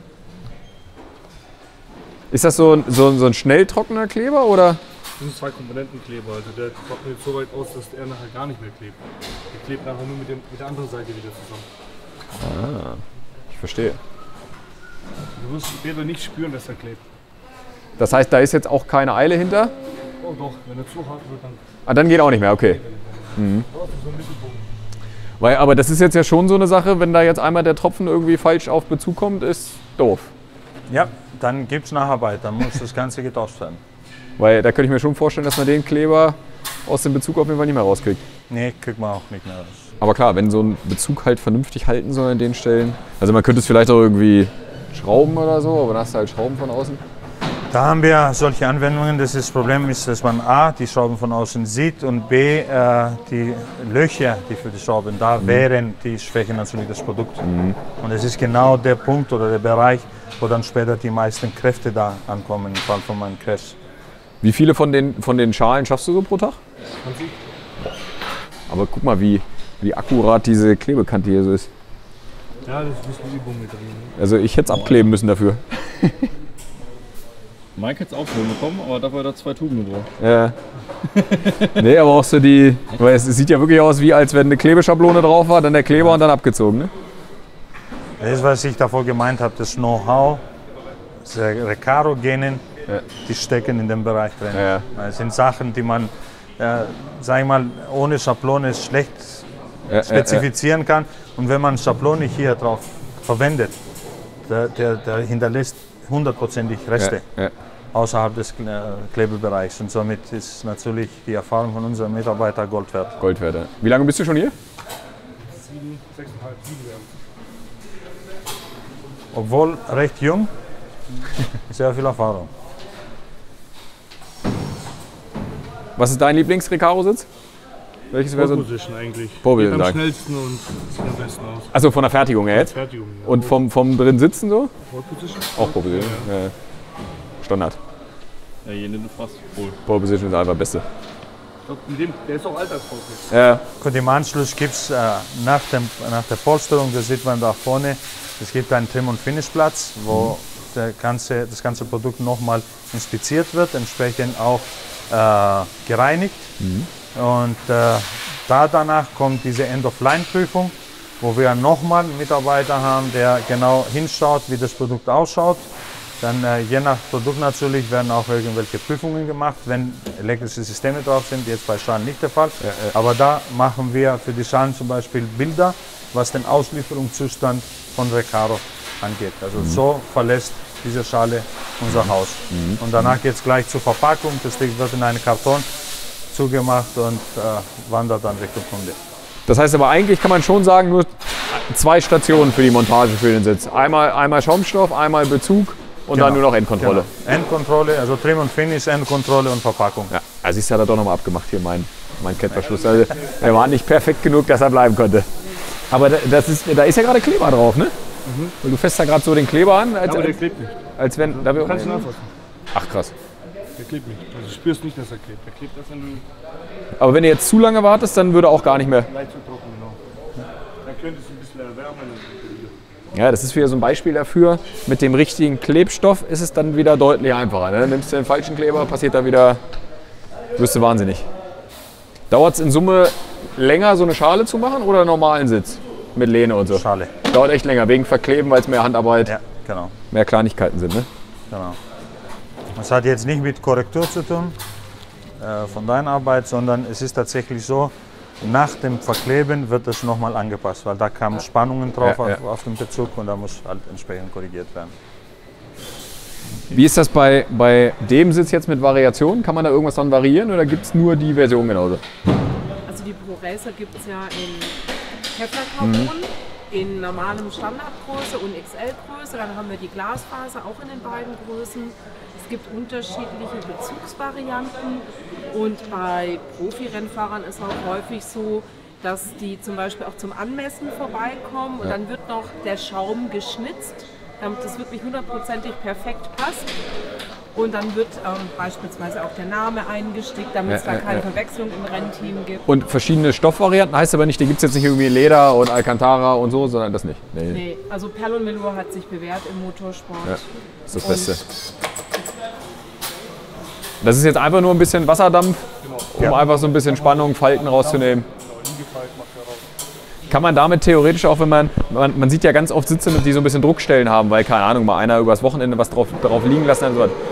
Ist das so ein, so, so ein schnell trockener Kleber oder? Das sind zwei Komponentenkleber, also der trocknet so weit aus, dass er nachher gar nicht mehr klebt. Der klebt nachher nur mit, dem, mit der anderen Seite wieder zusammen. Ah, ich verstehe. Du wirst später nicht spüren, dass er klebt. Das heißt, da ist jetzt auch keine Eile hinter? Oh doch, wenn er zu hart wird, dann... Ah, dann geht auch nicht mehr, okay. Mhm. Weil, aber das ist jetzt ja schon so eine Sache, wenn da jetzt einmal der Tropfen irgendwie falsch auf Bezug kommt, ist doof. Ja, dann gibt es Nacharbeit, dann muss das Ganze getauscht werden. Weil da könnte ich mir schon vorstellen, dass man den Kleber aus dem Bezug auf jeden Fall nicht mehr rauskriegt. Nee, kriegt man auch nicht mehr raus. Aber klar, wenn so ein Bezug halt vernünftig halten soll an den Stellen. Also man könnte es vielleicht auch irgendwie schrauben oder so, aber dann hast du halt Schrauben von außen. Da haben wir solche Anwendungen. Das, ist das Problem ist, dass man A, die Schrauben von außen sieht und B, äh, die Löcher, die für die Schrauben da mhm. wären, die schwächen natürlich das Produkt. Mhm. Und es ist genau der Punkt oder der Bereich, wo dann später die meisten Kräfte da ankommen, im Fall von meinem Crash. Wie viele von den, von den Schalen schaffst du so pro Tag? zwanzig. Aber guck mal, wie, wie akkurat diese Klebekante hier so ist. Ja, das ist ein bisschen Übung mit drin. Also ich hätte es abkleben müssen dafür. Mike hätte es aufholen bekommen, aber dafür hat er zwei Tuben gebraucht. Ja. Nee, aber auch so die, weil es sieht ja wirklich aus, wie als wenn eine Klebeschablone drauf war, dann der Kleber und dann abgezogen, ne? Das ist, was ich davor gemeint habe, das Know-how, die Recaro-Genen, ja. die stecken in dem Bereich drin. Ja. Das sind Sachen, die man, äh, sag ich mal, ohne Schablone schlecht ja, spezifizieren ja, ja. kann. Und wenn man Schablone hier drauf verwendet, der, der, der hinterlässt hundertprozentig Reste. Ja, ja. Außerhalb des Klebebereichs. Und somit ist natürlich die Erfahrung von unseren Mitarbeitern Gold wert. Gold wert, ja. Wie lange bist du schon hier? Sieben, sechseinhalb, sieben Jahre. Obwohl recht jung, sehr viel Erfahrung. Was ist dein Lieblings-Recaro-Sitz? Welches wäre so? Pole Position eigentlich. Pole Geht am sagen. schnellsten und sieht am besten aus. Also von der Fertigung her jetzt? Fertigung, ja. Und vom, vom drin sitzen so? Pole Position? Auch Pole Position. Ja. Ja. Standard. Ja, jeden du fast Pole. Pole Position ist einfach das Beste. Ich glaub, in dem, der ist auch altersfrei. Ja. Und im Anschluss gibt es äh, nach, nach der Polsterung, das sieht man da vorne, es gibt einen Trim- und Finishplatz, wo mhm. der ganze, das ganze Produkt nochmal inspiziert wird, entsprechend auch äh, gereinigt. Mhm. Und äh, da danach kommt diese End-of-Line-Prüfung, wo wir nochmal einen Mitarbeiter haben, der genau hinschaut, wie das Produkt ausschaut. Dann äh, je nach Produkt natürlich werden auch irgendwelche Prüfungen gemacht, wenn elektrische Systeme drauf sind, jetzt bei Schalen nicht der Fall. Ja, ja. Aber da machen wir für die Schalen zum Beispiel Bilder, was den Auslieferungszustand von Recaro angeht. Also mhm. so verlässt diese Schale unser Haus. Mhm. Und danach geht es gleich zur Verpackung, das Ding wird in einen Karton zugemacht und äh, wandert dann Richtung Kunde. Das heißt aber eigentlich kann man schon sagen, nur zwei Stationen für die Montage für den Sitz. Einmal, einmal Schaumstoff, einmal Bezug und genau. dann nur noch Endkontrolle. Genau. Endkontrolle, also Trim und Finish, Endkontrolle und Verpackung. Ja, also siehst du, hat er doch nochmal abgemacht hier, mein, mein Klettverschluss. Also, er war nicht perfekt genug, dass er bleiben konnte. Aber das ist, da ist ja gerade Kleber drauf, ne? Mhm. Und du fässt da gerade so den Kleber an, als, aber der klebt nicht. Als wenn, da du kannst ihn anfassen. Ach krass. Der klebt nicht. Also du spürst nicht, dass er klebt. Der klebt erst, wenn du... Aber wenn du jetzt zu lange wartest, dann würde auch gar nicht mehr... Leicht zu trocken, genau. Dann könnte es ein bisschen erwärmen. Ja, das ist wieder so ein Beispiel dafür. Mit dem richtigen Klebstoff ist es dann wieder deutlich einfacher. Ne? Nimmst du den falschen Kleber, passiert da wieder... wirst du wahnsinnig. Dauert es in Summe länger, so eine Schale zu machen oder einen normalen Sitz? Mit Lehne und so? Schale. Dauert echt länger, wegen Verkleben, weil es mehr Handarbeit, ja, genau. mehr Kleinigkeiten sind, ne? Genau. Das hat jetzt nicht mit Korrektur zu tun äh, von deiner Arbeit, sondern es ist tatsächlich so, nach dem Verkleben wird es nochmal angepasst, weil da kamen Spannungen drauf ja, ja. Auf, auf den Bezug und da muss halt entsprechend korrigiert werden. Wie ist das bei, bei dem Sitz jetzt mit Variationen? Kann man da irgendwas dran variieren oder gibt es nur die Version genauso? Also die ProRacer gibt es ja in Teflon-Carbon in normalem Standardgröße und X L-Größe. Dann haben wir die Glasfaser auch in den beiden Größen. Es gibt unterschiedliche Bezugsvarianten und bei Profi-Rennfahrern ist auch häufig so, dass die zum Beispiel auch zum Anmessen vorbeikommen und Ja. dann wird noch der Schaum geschnitzt, damit das wirklich hundertprozentig perfekt passt. Und dann wird ähm, beispielsweise auch der Name eingestickt, damit es Ja, da ja, keine ja. Verwechslung im Rennteam gibt. Und verschiedene Stoffvarianten heißt aber nicht, die gibt es jetzt nicht irgendwie Leder und Alcantara und so, sondern das nicht. Nee, Nee, also Perlon Velour hat sich bewährt im Motorsport. Ja, das ist das Und- Beste. Das ist jetzt einfach nur ein bisschen Wasserdampf, um Ja. einfach so ein bisschen Spannung, Falten rauszunehmen. Kann man damit theoretisch auch, wenn man, man, man sieht ja ganz oft Sitze, die so ein bisschen Druckstellen haben, weil, keine Ahnung, mal einer übers Wochenende was drauf, drauf liegen lassen hat. Und so was.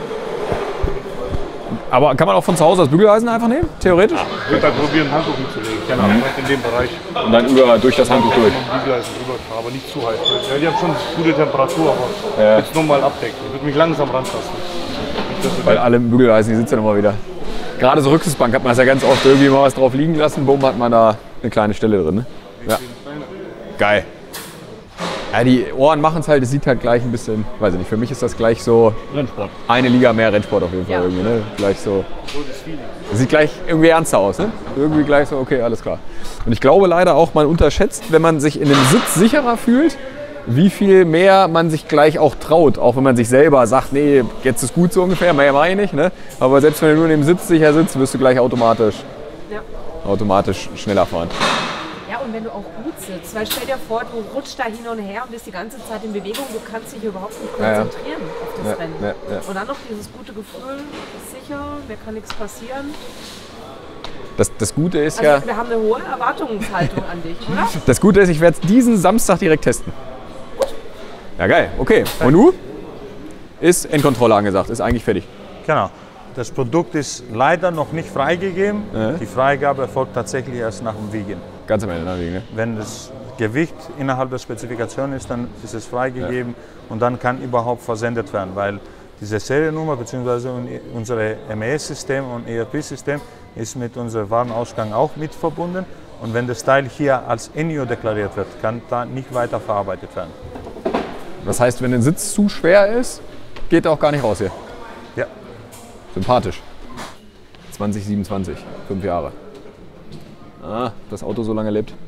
Aber kann man auch von zu Hause das Bügeleisen einfach nehmen, theoretisch? Ich würde halt probieren, ein Handtuch mitzulegen. Genau. In dem Bereich. Und dann über, durch das Handtuch durch. Die Bügeleisen drüber, aber nicht zu heiß. Ja, die haben schon gute Temperatur, aber Ja. jetzt nur mal abdecken. Ich würde mich langsam rantasten. Nicht, dass du Weil alle Bügeleisen, die sitzen immer wieder. Gerade so Rücksitzbank hat man das ja ganz oft irgendwie mal was drauf liegen lassen, bumm, hat man da eine kleine Stelle drin. Ne? Ja. Geil. Ja, die Ohren machen es halt, es sieht halt gleich ein bisschen, weiß ich nicht, für mich ist das gleich so Rennsport. eine Liga mehr Rennsport auf jeden Fall Ja. irgendwie, ne? Gleich so. Das sieht gleich irgendwie ernster aus, ne? Irgendwie gleich so, okay, alles klar. Und ich glaube leider auch, man unterschätzt, wenn man sich in dem Sitz sicherer fühlt, wie viel mehr man sich gleich auch traut. Auch wenn man sich selber sagt, nee, jetzt ist gut so ungefähr, mehr mache ich nicht, ne? Aber selbst wenn du nur in dem Sitz sicher sitzt, wirst du gleich automatisch, Ja. automatisch schneller fahren. Ja, und wenn du auch gut sitzt, weil stell dir vor, du rutschst da hin und her und bist die ganze Zeit in Bewegung, du kannst dich überhaupt nicht Ja, ja. konzentrieren auf das Ja, Rennen. ja, ja. Und dann noch dieses gute Gefühl, ist sicher, mir kann nichts passieren. Das, das Gute ist Also ja, wir haben eine hohe Erwartungshaltung an dich, oder? das Gute ist, ich werde es diesen Samstag direkt testen. Ja, geil, okay. Und du? Ist Endkontrolle angesagt, ist eigentlich fertig. Genau. Das Produkt ist leider noch nicht freigegeben. Ja. Die Freigabe erfolgt tatsächlich erst nach dem Wiegen. Ganz am Ende, ne? Wenn das Gewicht innerhalb der Spezifikation ist, dann ist es freigegeben und dann kann überhaupt versendet werden, weil diese Seriennummer bzw. unser M E S-System und E R P-System ist mit unserem Warenausgang auch mit verbunden. Und wenn das Teil hier als N I O deklariert wird, kann da nicht weiter verarbeitet werden. Das heißt, wenn ein Sitz zu schwer ist, geht er auch gar nicht raus hier. Ja. Sympathisch. zwanzig siebenundzwanzig, fünf Jahre. Ah, das Auto so lange lebt.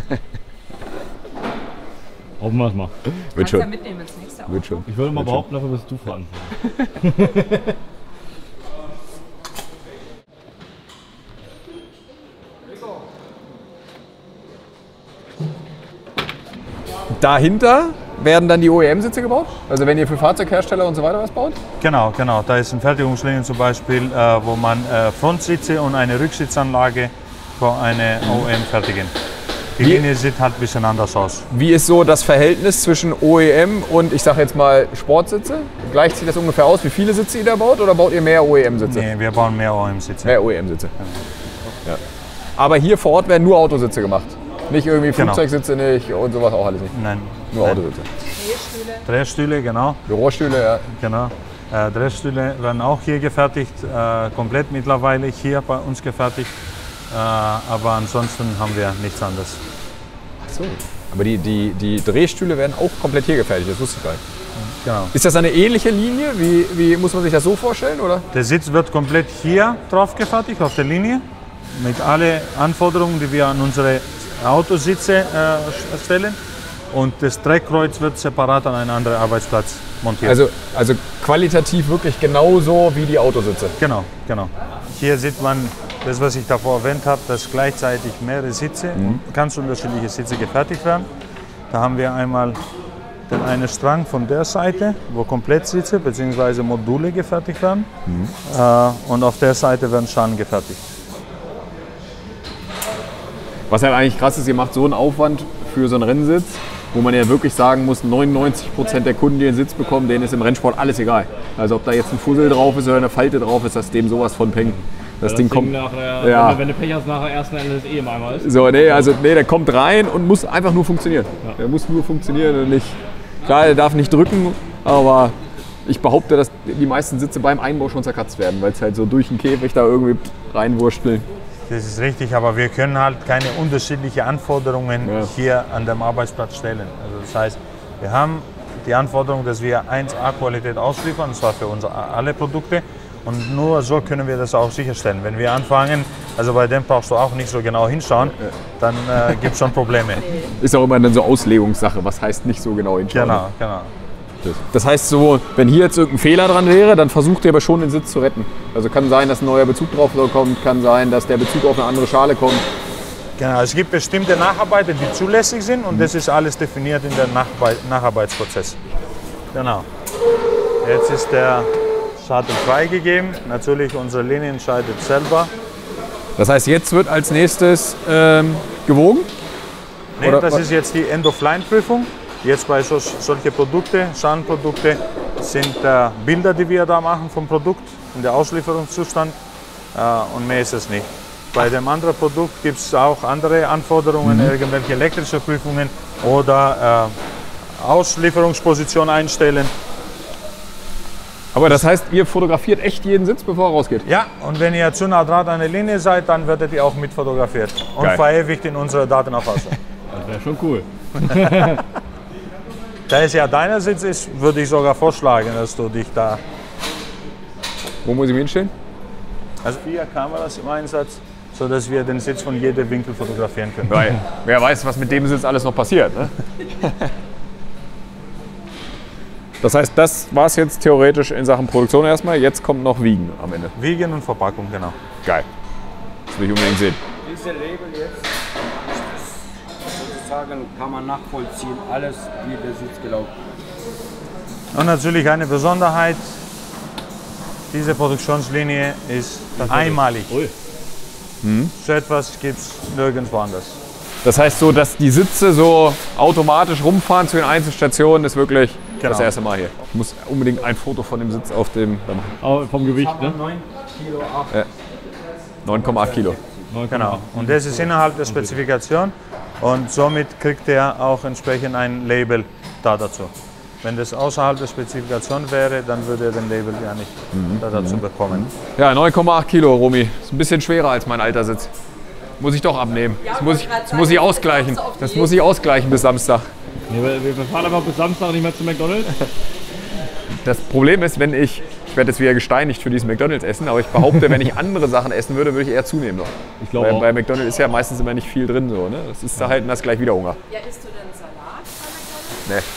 Hoffen wir es mal. Wird Kannst ja schon. mitnehmen ins nächste Auto. Wird schon. Ich würde mal Wird schon. behaupten, dafür bist du verantwortlich. Dahinter werden dann die O E M-Sitze gebaut? Also wenn ihr für Fahrzeughersteller und so weiter was baut? Genau, genau. Da ist eine Fertigungslinie zum Beispiel, äh, wo man äh, Frontsitze und eine Rücksitzanlage für eine O E M fertigen. Die Wie- Linie sieht halt ein bisschen anders aus. Wie ist so das Verhältnis zwischen O E M und, ich sage jetzt mal, Sportsitze? Gleicht sich das ungefähr aus, wie viele Sitze ihr da baut, oder baut ihr mehr O E M-Sitze? Nee, wir bauen mehr O E M-Sitze. Mehr O E M-Sitze. Ja. Aber hier vor Ort werden nur Autositze gemacht. Nicht irgendwie Genau. Flugzeugsitze nicht und sowas auch alles nicht. Nein, Nur nein. Autositze. Drehstühle. Drehstühle, genau. Bürostühle, ja. genau. Äh, Drehstühle werden auch hier gefertigt, äh, komplett mittlerweile hier bei uns gefertigt. Äh, aber ansonsten haben wir nichts anderes. Ach so. Aber die, die, die Drehstühle werden auch komplett hier gefertigt, das wusste ich gar nicht. Genau. Ist das eine ähnliche Linie? Wie, wie muss man sich das so vorstellen, oder? Der Sitz wird komplett hier drauf gefertigt, auf der Linie, mit allen Anforderungen, die wir an unsere Autositze äh, stellen. Und das Treckkreuz wird separat an einen anderen Arbeitsplatz montiert. Also, also qualitativ wirklich genauso wie die Autositze. Genau, genau. Hier sieht man das, was ich davor erwähnt habe, dass gleichzeitig mehrere Sitze, ganz unterschiedliche Sitze gefertigt werden. Da haben wir einmal den einen Strang von der Seite, wo Komplettsitze bzw. Module gefertigt werden. Äh, und auf der Seite werden Schalen gefertigt. Was halt eigentlich krass ist, ihr macht so einen Aufwand für so einen Rennsitz, wo man ja wirklich sagen muss, neunundneunzig Prozent der Kunden, die den Sitz bekommen, denen ist im Rennsport alles egal. Also ob da jetzt ein Fussel drauf ist oder eine Falte drauf ist, das dem sowas von peng. Das, Ding kommt. nachher, Ja. wenn, du- wenn du Pech hast, nachher ersten Endes eh im Eimer ist. So, nee, also nee, der kommt rein und muss einfach nur funktionieren. Der muss nur funktionieren und nicht. Klar, der darf nicht drücken, aber ich behaupte, dass die meisten Sitze beim Einbau schon zerkratzt werden, weil es halt so durch den Käfig da irgendwie reinwursteln. Das ist richtig, aber wir können halt keine unterschiedlichen Anforderungen Ja. hier an dem Arbeitsplatz stellen. Also das heißt, wir haben die Anforderung, dass wir eins A Qualität ausliefern, und zwar für unsere alle Produkte. Und nur so können wir das auch sicherstellen. Wenn wir anfangen, also bei dem brauchst du auch nicht so genau hinschauen, dann äh, gibt es schon Probleme. Ist auch immer dann so Auslegungssache, was heißt nicht so genau hinschauen. Genau, genau. Das heißt so, wenn hier jetzt irgendein Fehler dran wäre, dann versucht ihr aber schon den Sitz zu retten. Also kann sein, dass ein neuer Bezug drauf kommt, kann sein, dass der Bezug auf eine andere Schale kommt. Genau, es gibt bestimmte Nacharbeiten, die zulässig sind und das ist alles definiert in der Nacharbeit Nacharbeitsprozess. Genau. Jetzt ist der Shuttle freigegeben. Natürlich, unsere Linie entscheidet selber. Das heißt, jetzt wird als nächstes ähm, gewogen? Nee, Oder das was? ist jetzt die End-of-Line-Prüfung. Jetzt bei so, solche Produkte, Schalenprodukte, sind äh, Bilder, die wir da machen vom Produkt in der Auslieferungszustand äh, und mehr ist es nicht. Bei dem anderen Produkt gibt es auch andere Anforderungen, Mhm. irgendwelche elektrische Prüfungen oder äh, Auslieferungsposition einstellen. Aber das heißt, ihr fotografiert echt jeden Sitz, bevor er rausgeht? Ja, und wenn ihr zu nah dran an der Linie seid, dann werdet ihr auch mit fotografiert und Geil. verewigt in unserer Datenauffassung. Das wäre schon cool. Da es ja deiner Sitz ist, würde ich sogar vorschlagen, dass du dich da... Wo muss ich mich hinstellen? Also vier Kameras im Einsatz, sodass wir den Sitz von jedem Winkel fotografieren können. Weil, wer weiß, was mit dem Sitz alles noch passiert. Ne? Das heißt, das war es jetzt theoretisch in Sachen Produktion erstmal. Jetzt kommt noch Wiegen am Ende. Wiegen und Verpackung, genau. Geil. Das will ich unbedingt sehen. Diese Label jetzt, sozusagen kann man nachvollziehen, alles wie der Sitz gelaufen ist. Und natürlich eine Besonderheit, diese Produktionslinie ist einmalig. Ui. So etwas gibt es nirgendwo anders. Das heißt so, dass die Sitze so automatisch rumfahren zu den Einzelstationen, ist wirklich Genau. das erste Mal hier. Ich muss unbedingt ein Foto von dem Sitz auf dem da machen. Aber vom Gewicht, ne? neun Kilo acht. neun Komma acht Kilo. Genau. Und das ist innerhalb der Spezifikation und somit kriegt er auch entsprechend ein Label da dazu. Wenn das außerhalb der Spezifikation wäre, dann würde er den Label ja nicht da dazu bekommen. Ja, neun Komma acht Kilo, Romy. Ist ein bisschen schwerer als mein alter Sitz. Muss ich doch abnehmen. Das muss ich, das muss ich ausgleichen. Das muss ich ausgleichen bis Samstag. Nee, wir, wir fahren einfach bis Samstag nicht mehr zu McDonald's. Das Problem ist, wenn ich, ich werde jetzt wieder gesteinigt für dieses McDonald's essen, aber ich behaupte, wenn ich andere Sachen essen würde, würde ich eher zunehmen noch. Ich glaube Weil auch. bei McDonald's ist ja meistens immer nicht viel drin so, ne? Das ist da halt und hast gleich wieder Hunger. Ja, isst du denn Salat bei McDonald's?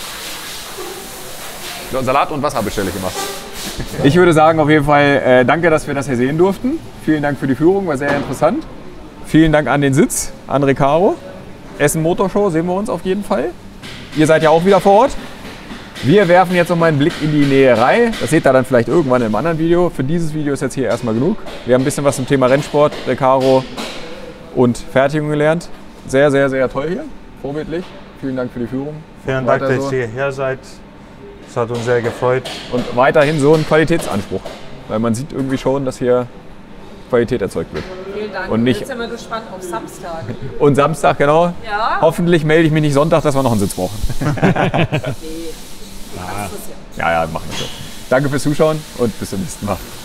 Nee. Ja, Salat und Wasser bestelle ich immer. Ich würde sagen auf jeden Fall äh, danke, dass wir das hier sehen durften. Vielen Dank für die Führung, war sehr interessant. Vielen Dank an den Sitz, an Recaro. Essen Motorshow sehen wir uns auf jeden Fall. Ihr seid ja auch wieder vor Ort. Wir werfen jetzt noch mal einen Blick in die Näherei. Das seht ihr dann vielleicht irgendwann im anderen Video. Für dieses Video ist jetzt hier erstmal genug. Wir haben ein bisschen was zum Thema Rennsport, Recaro und Fertigung gelernt. Sehr, sehr, sehr toll hier. Vorbildlich. Vielen Dank für die Führung. Vielen Macht Dank, weiter dass so. ihr hier seid. Das hat uns sehr gefreut. Und weiterhin so ein Qualitätsanspruch. Weil man sieht irgendwie schon, dass hier Qualität erzeugt wird. Vielen Dank. Und nicht- Jetzt sind wir gespannt auf Samstag. Und Samstag, genau. Ja? Hoffentlich melde ich mich nicht Sonntag, dass wir noch einen Sitz brauchen. Nee. Ja, ja, machen wir so. Danke fürs Zuschauen und bis zum nächsten Mal.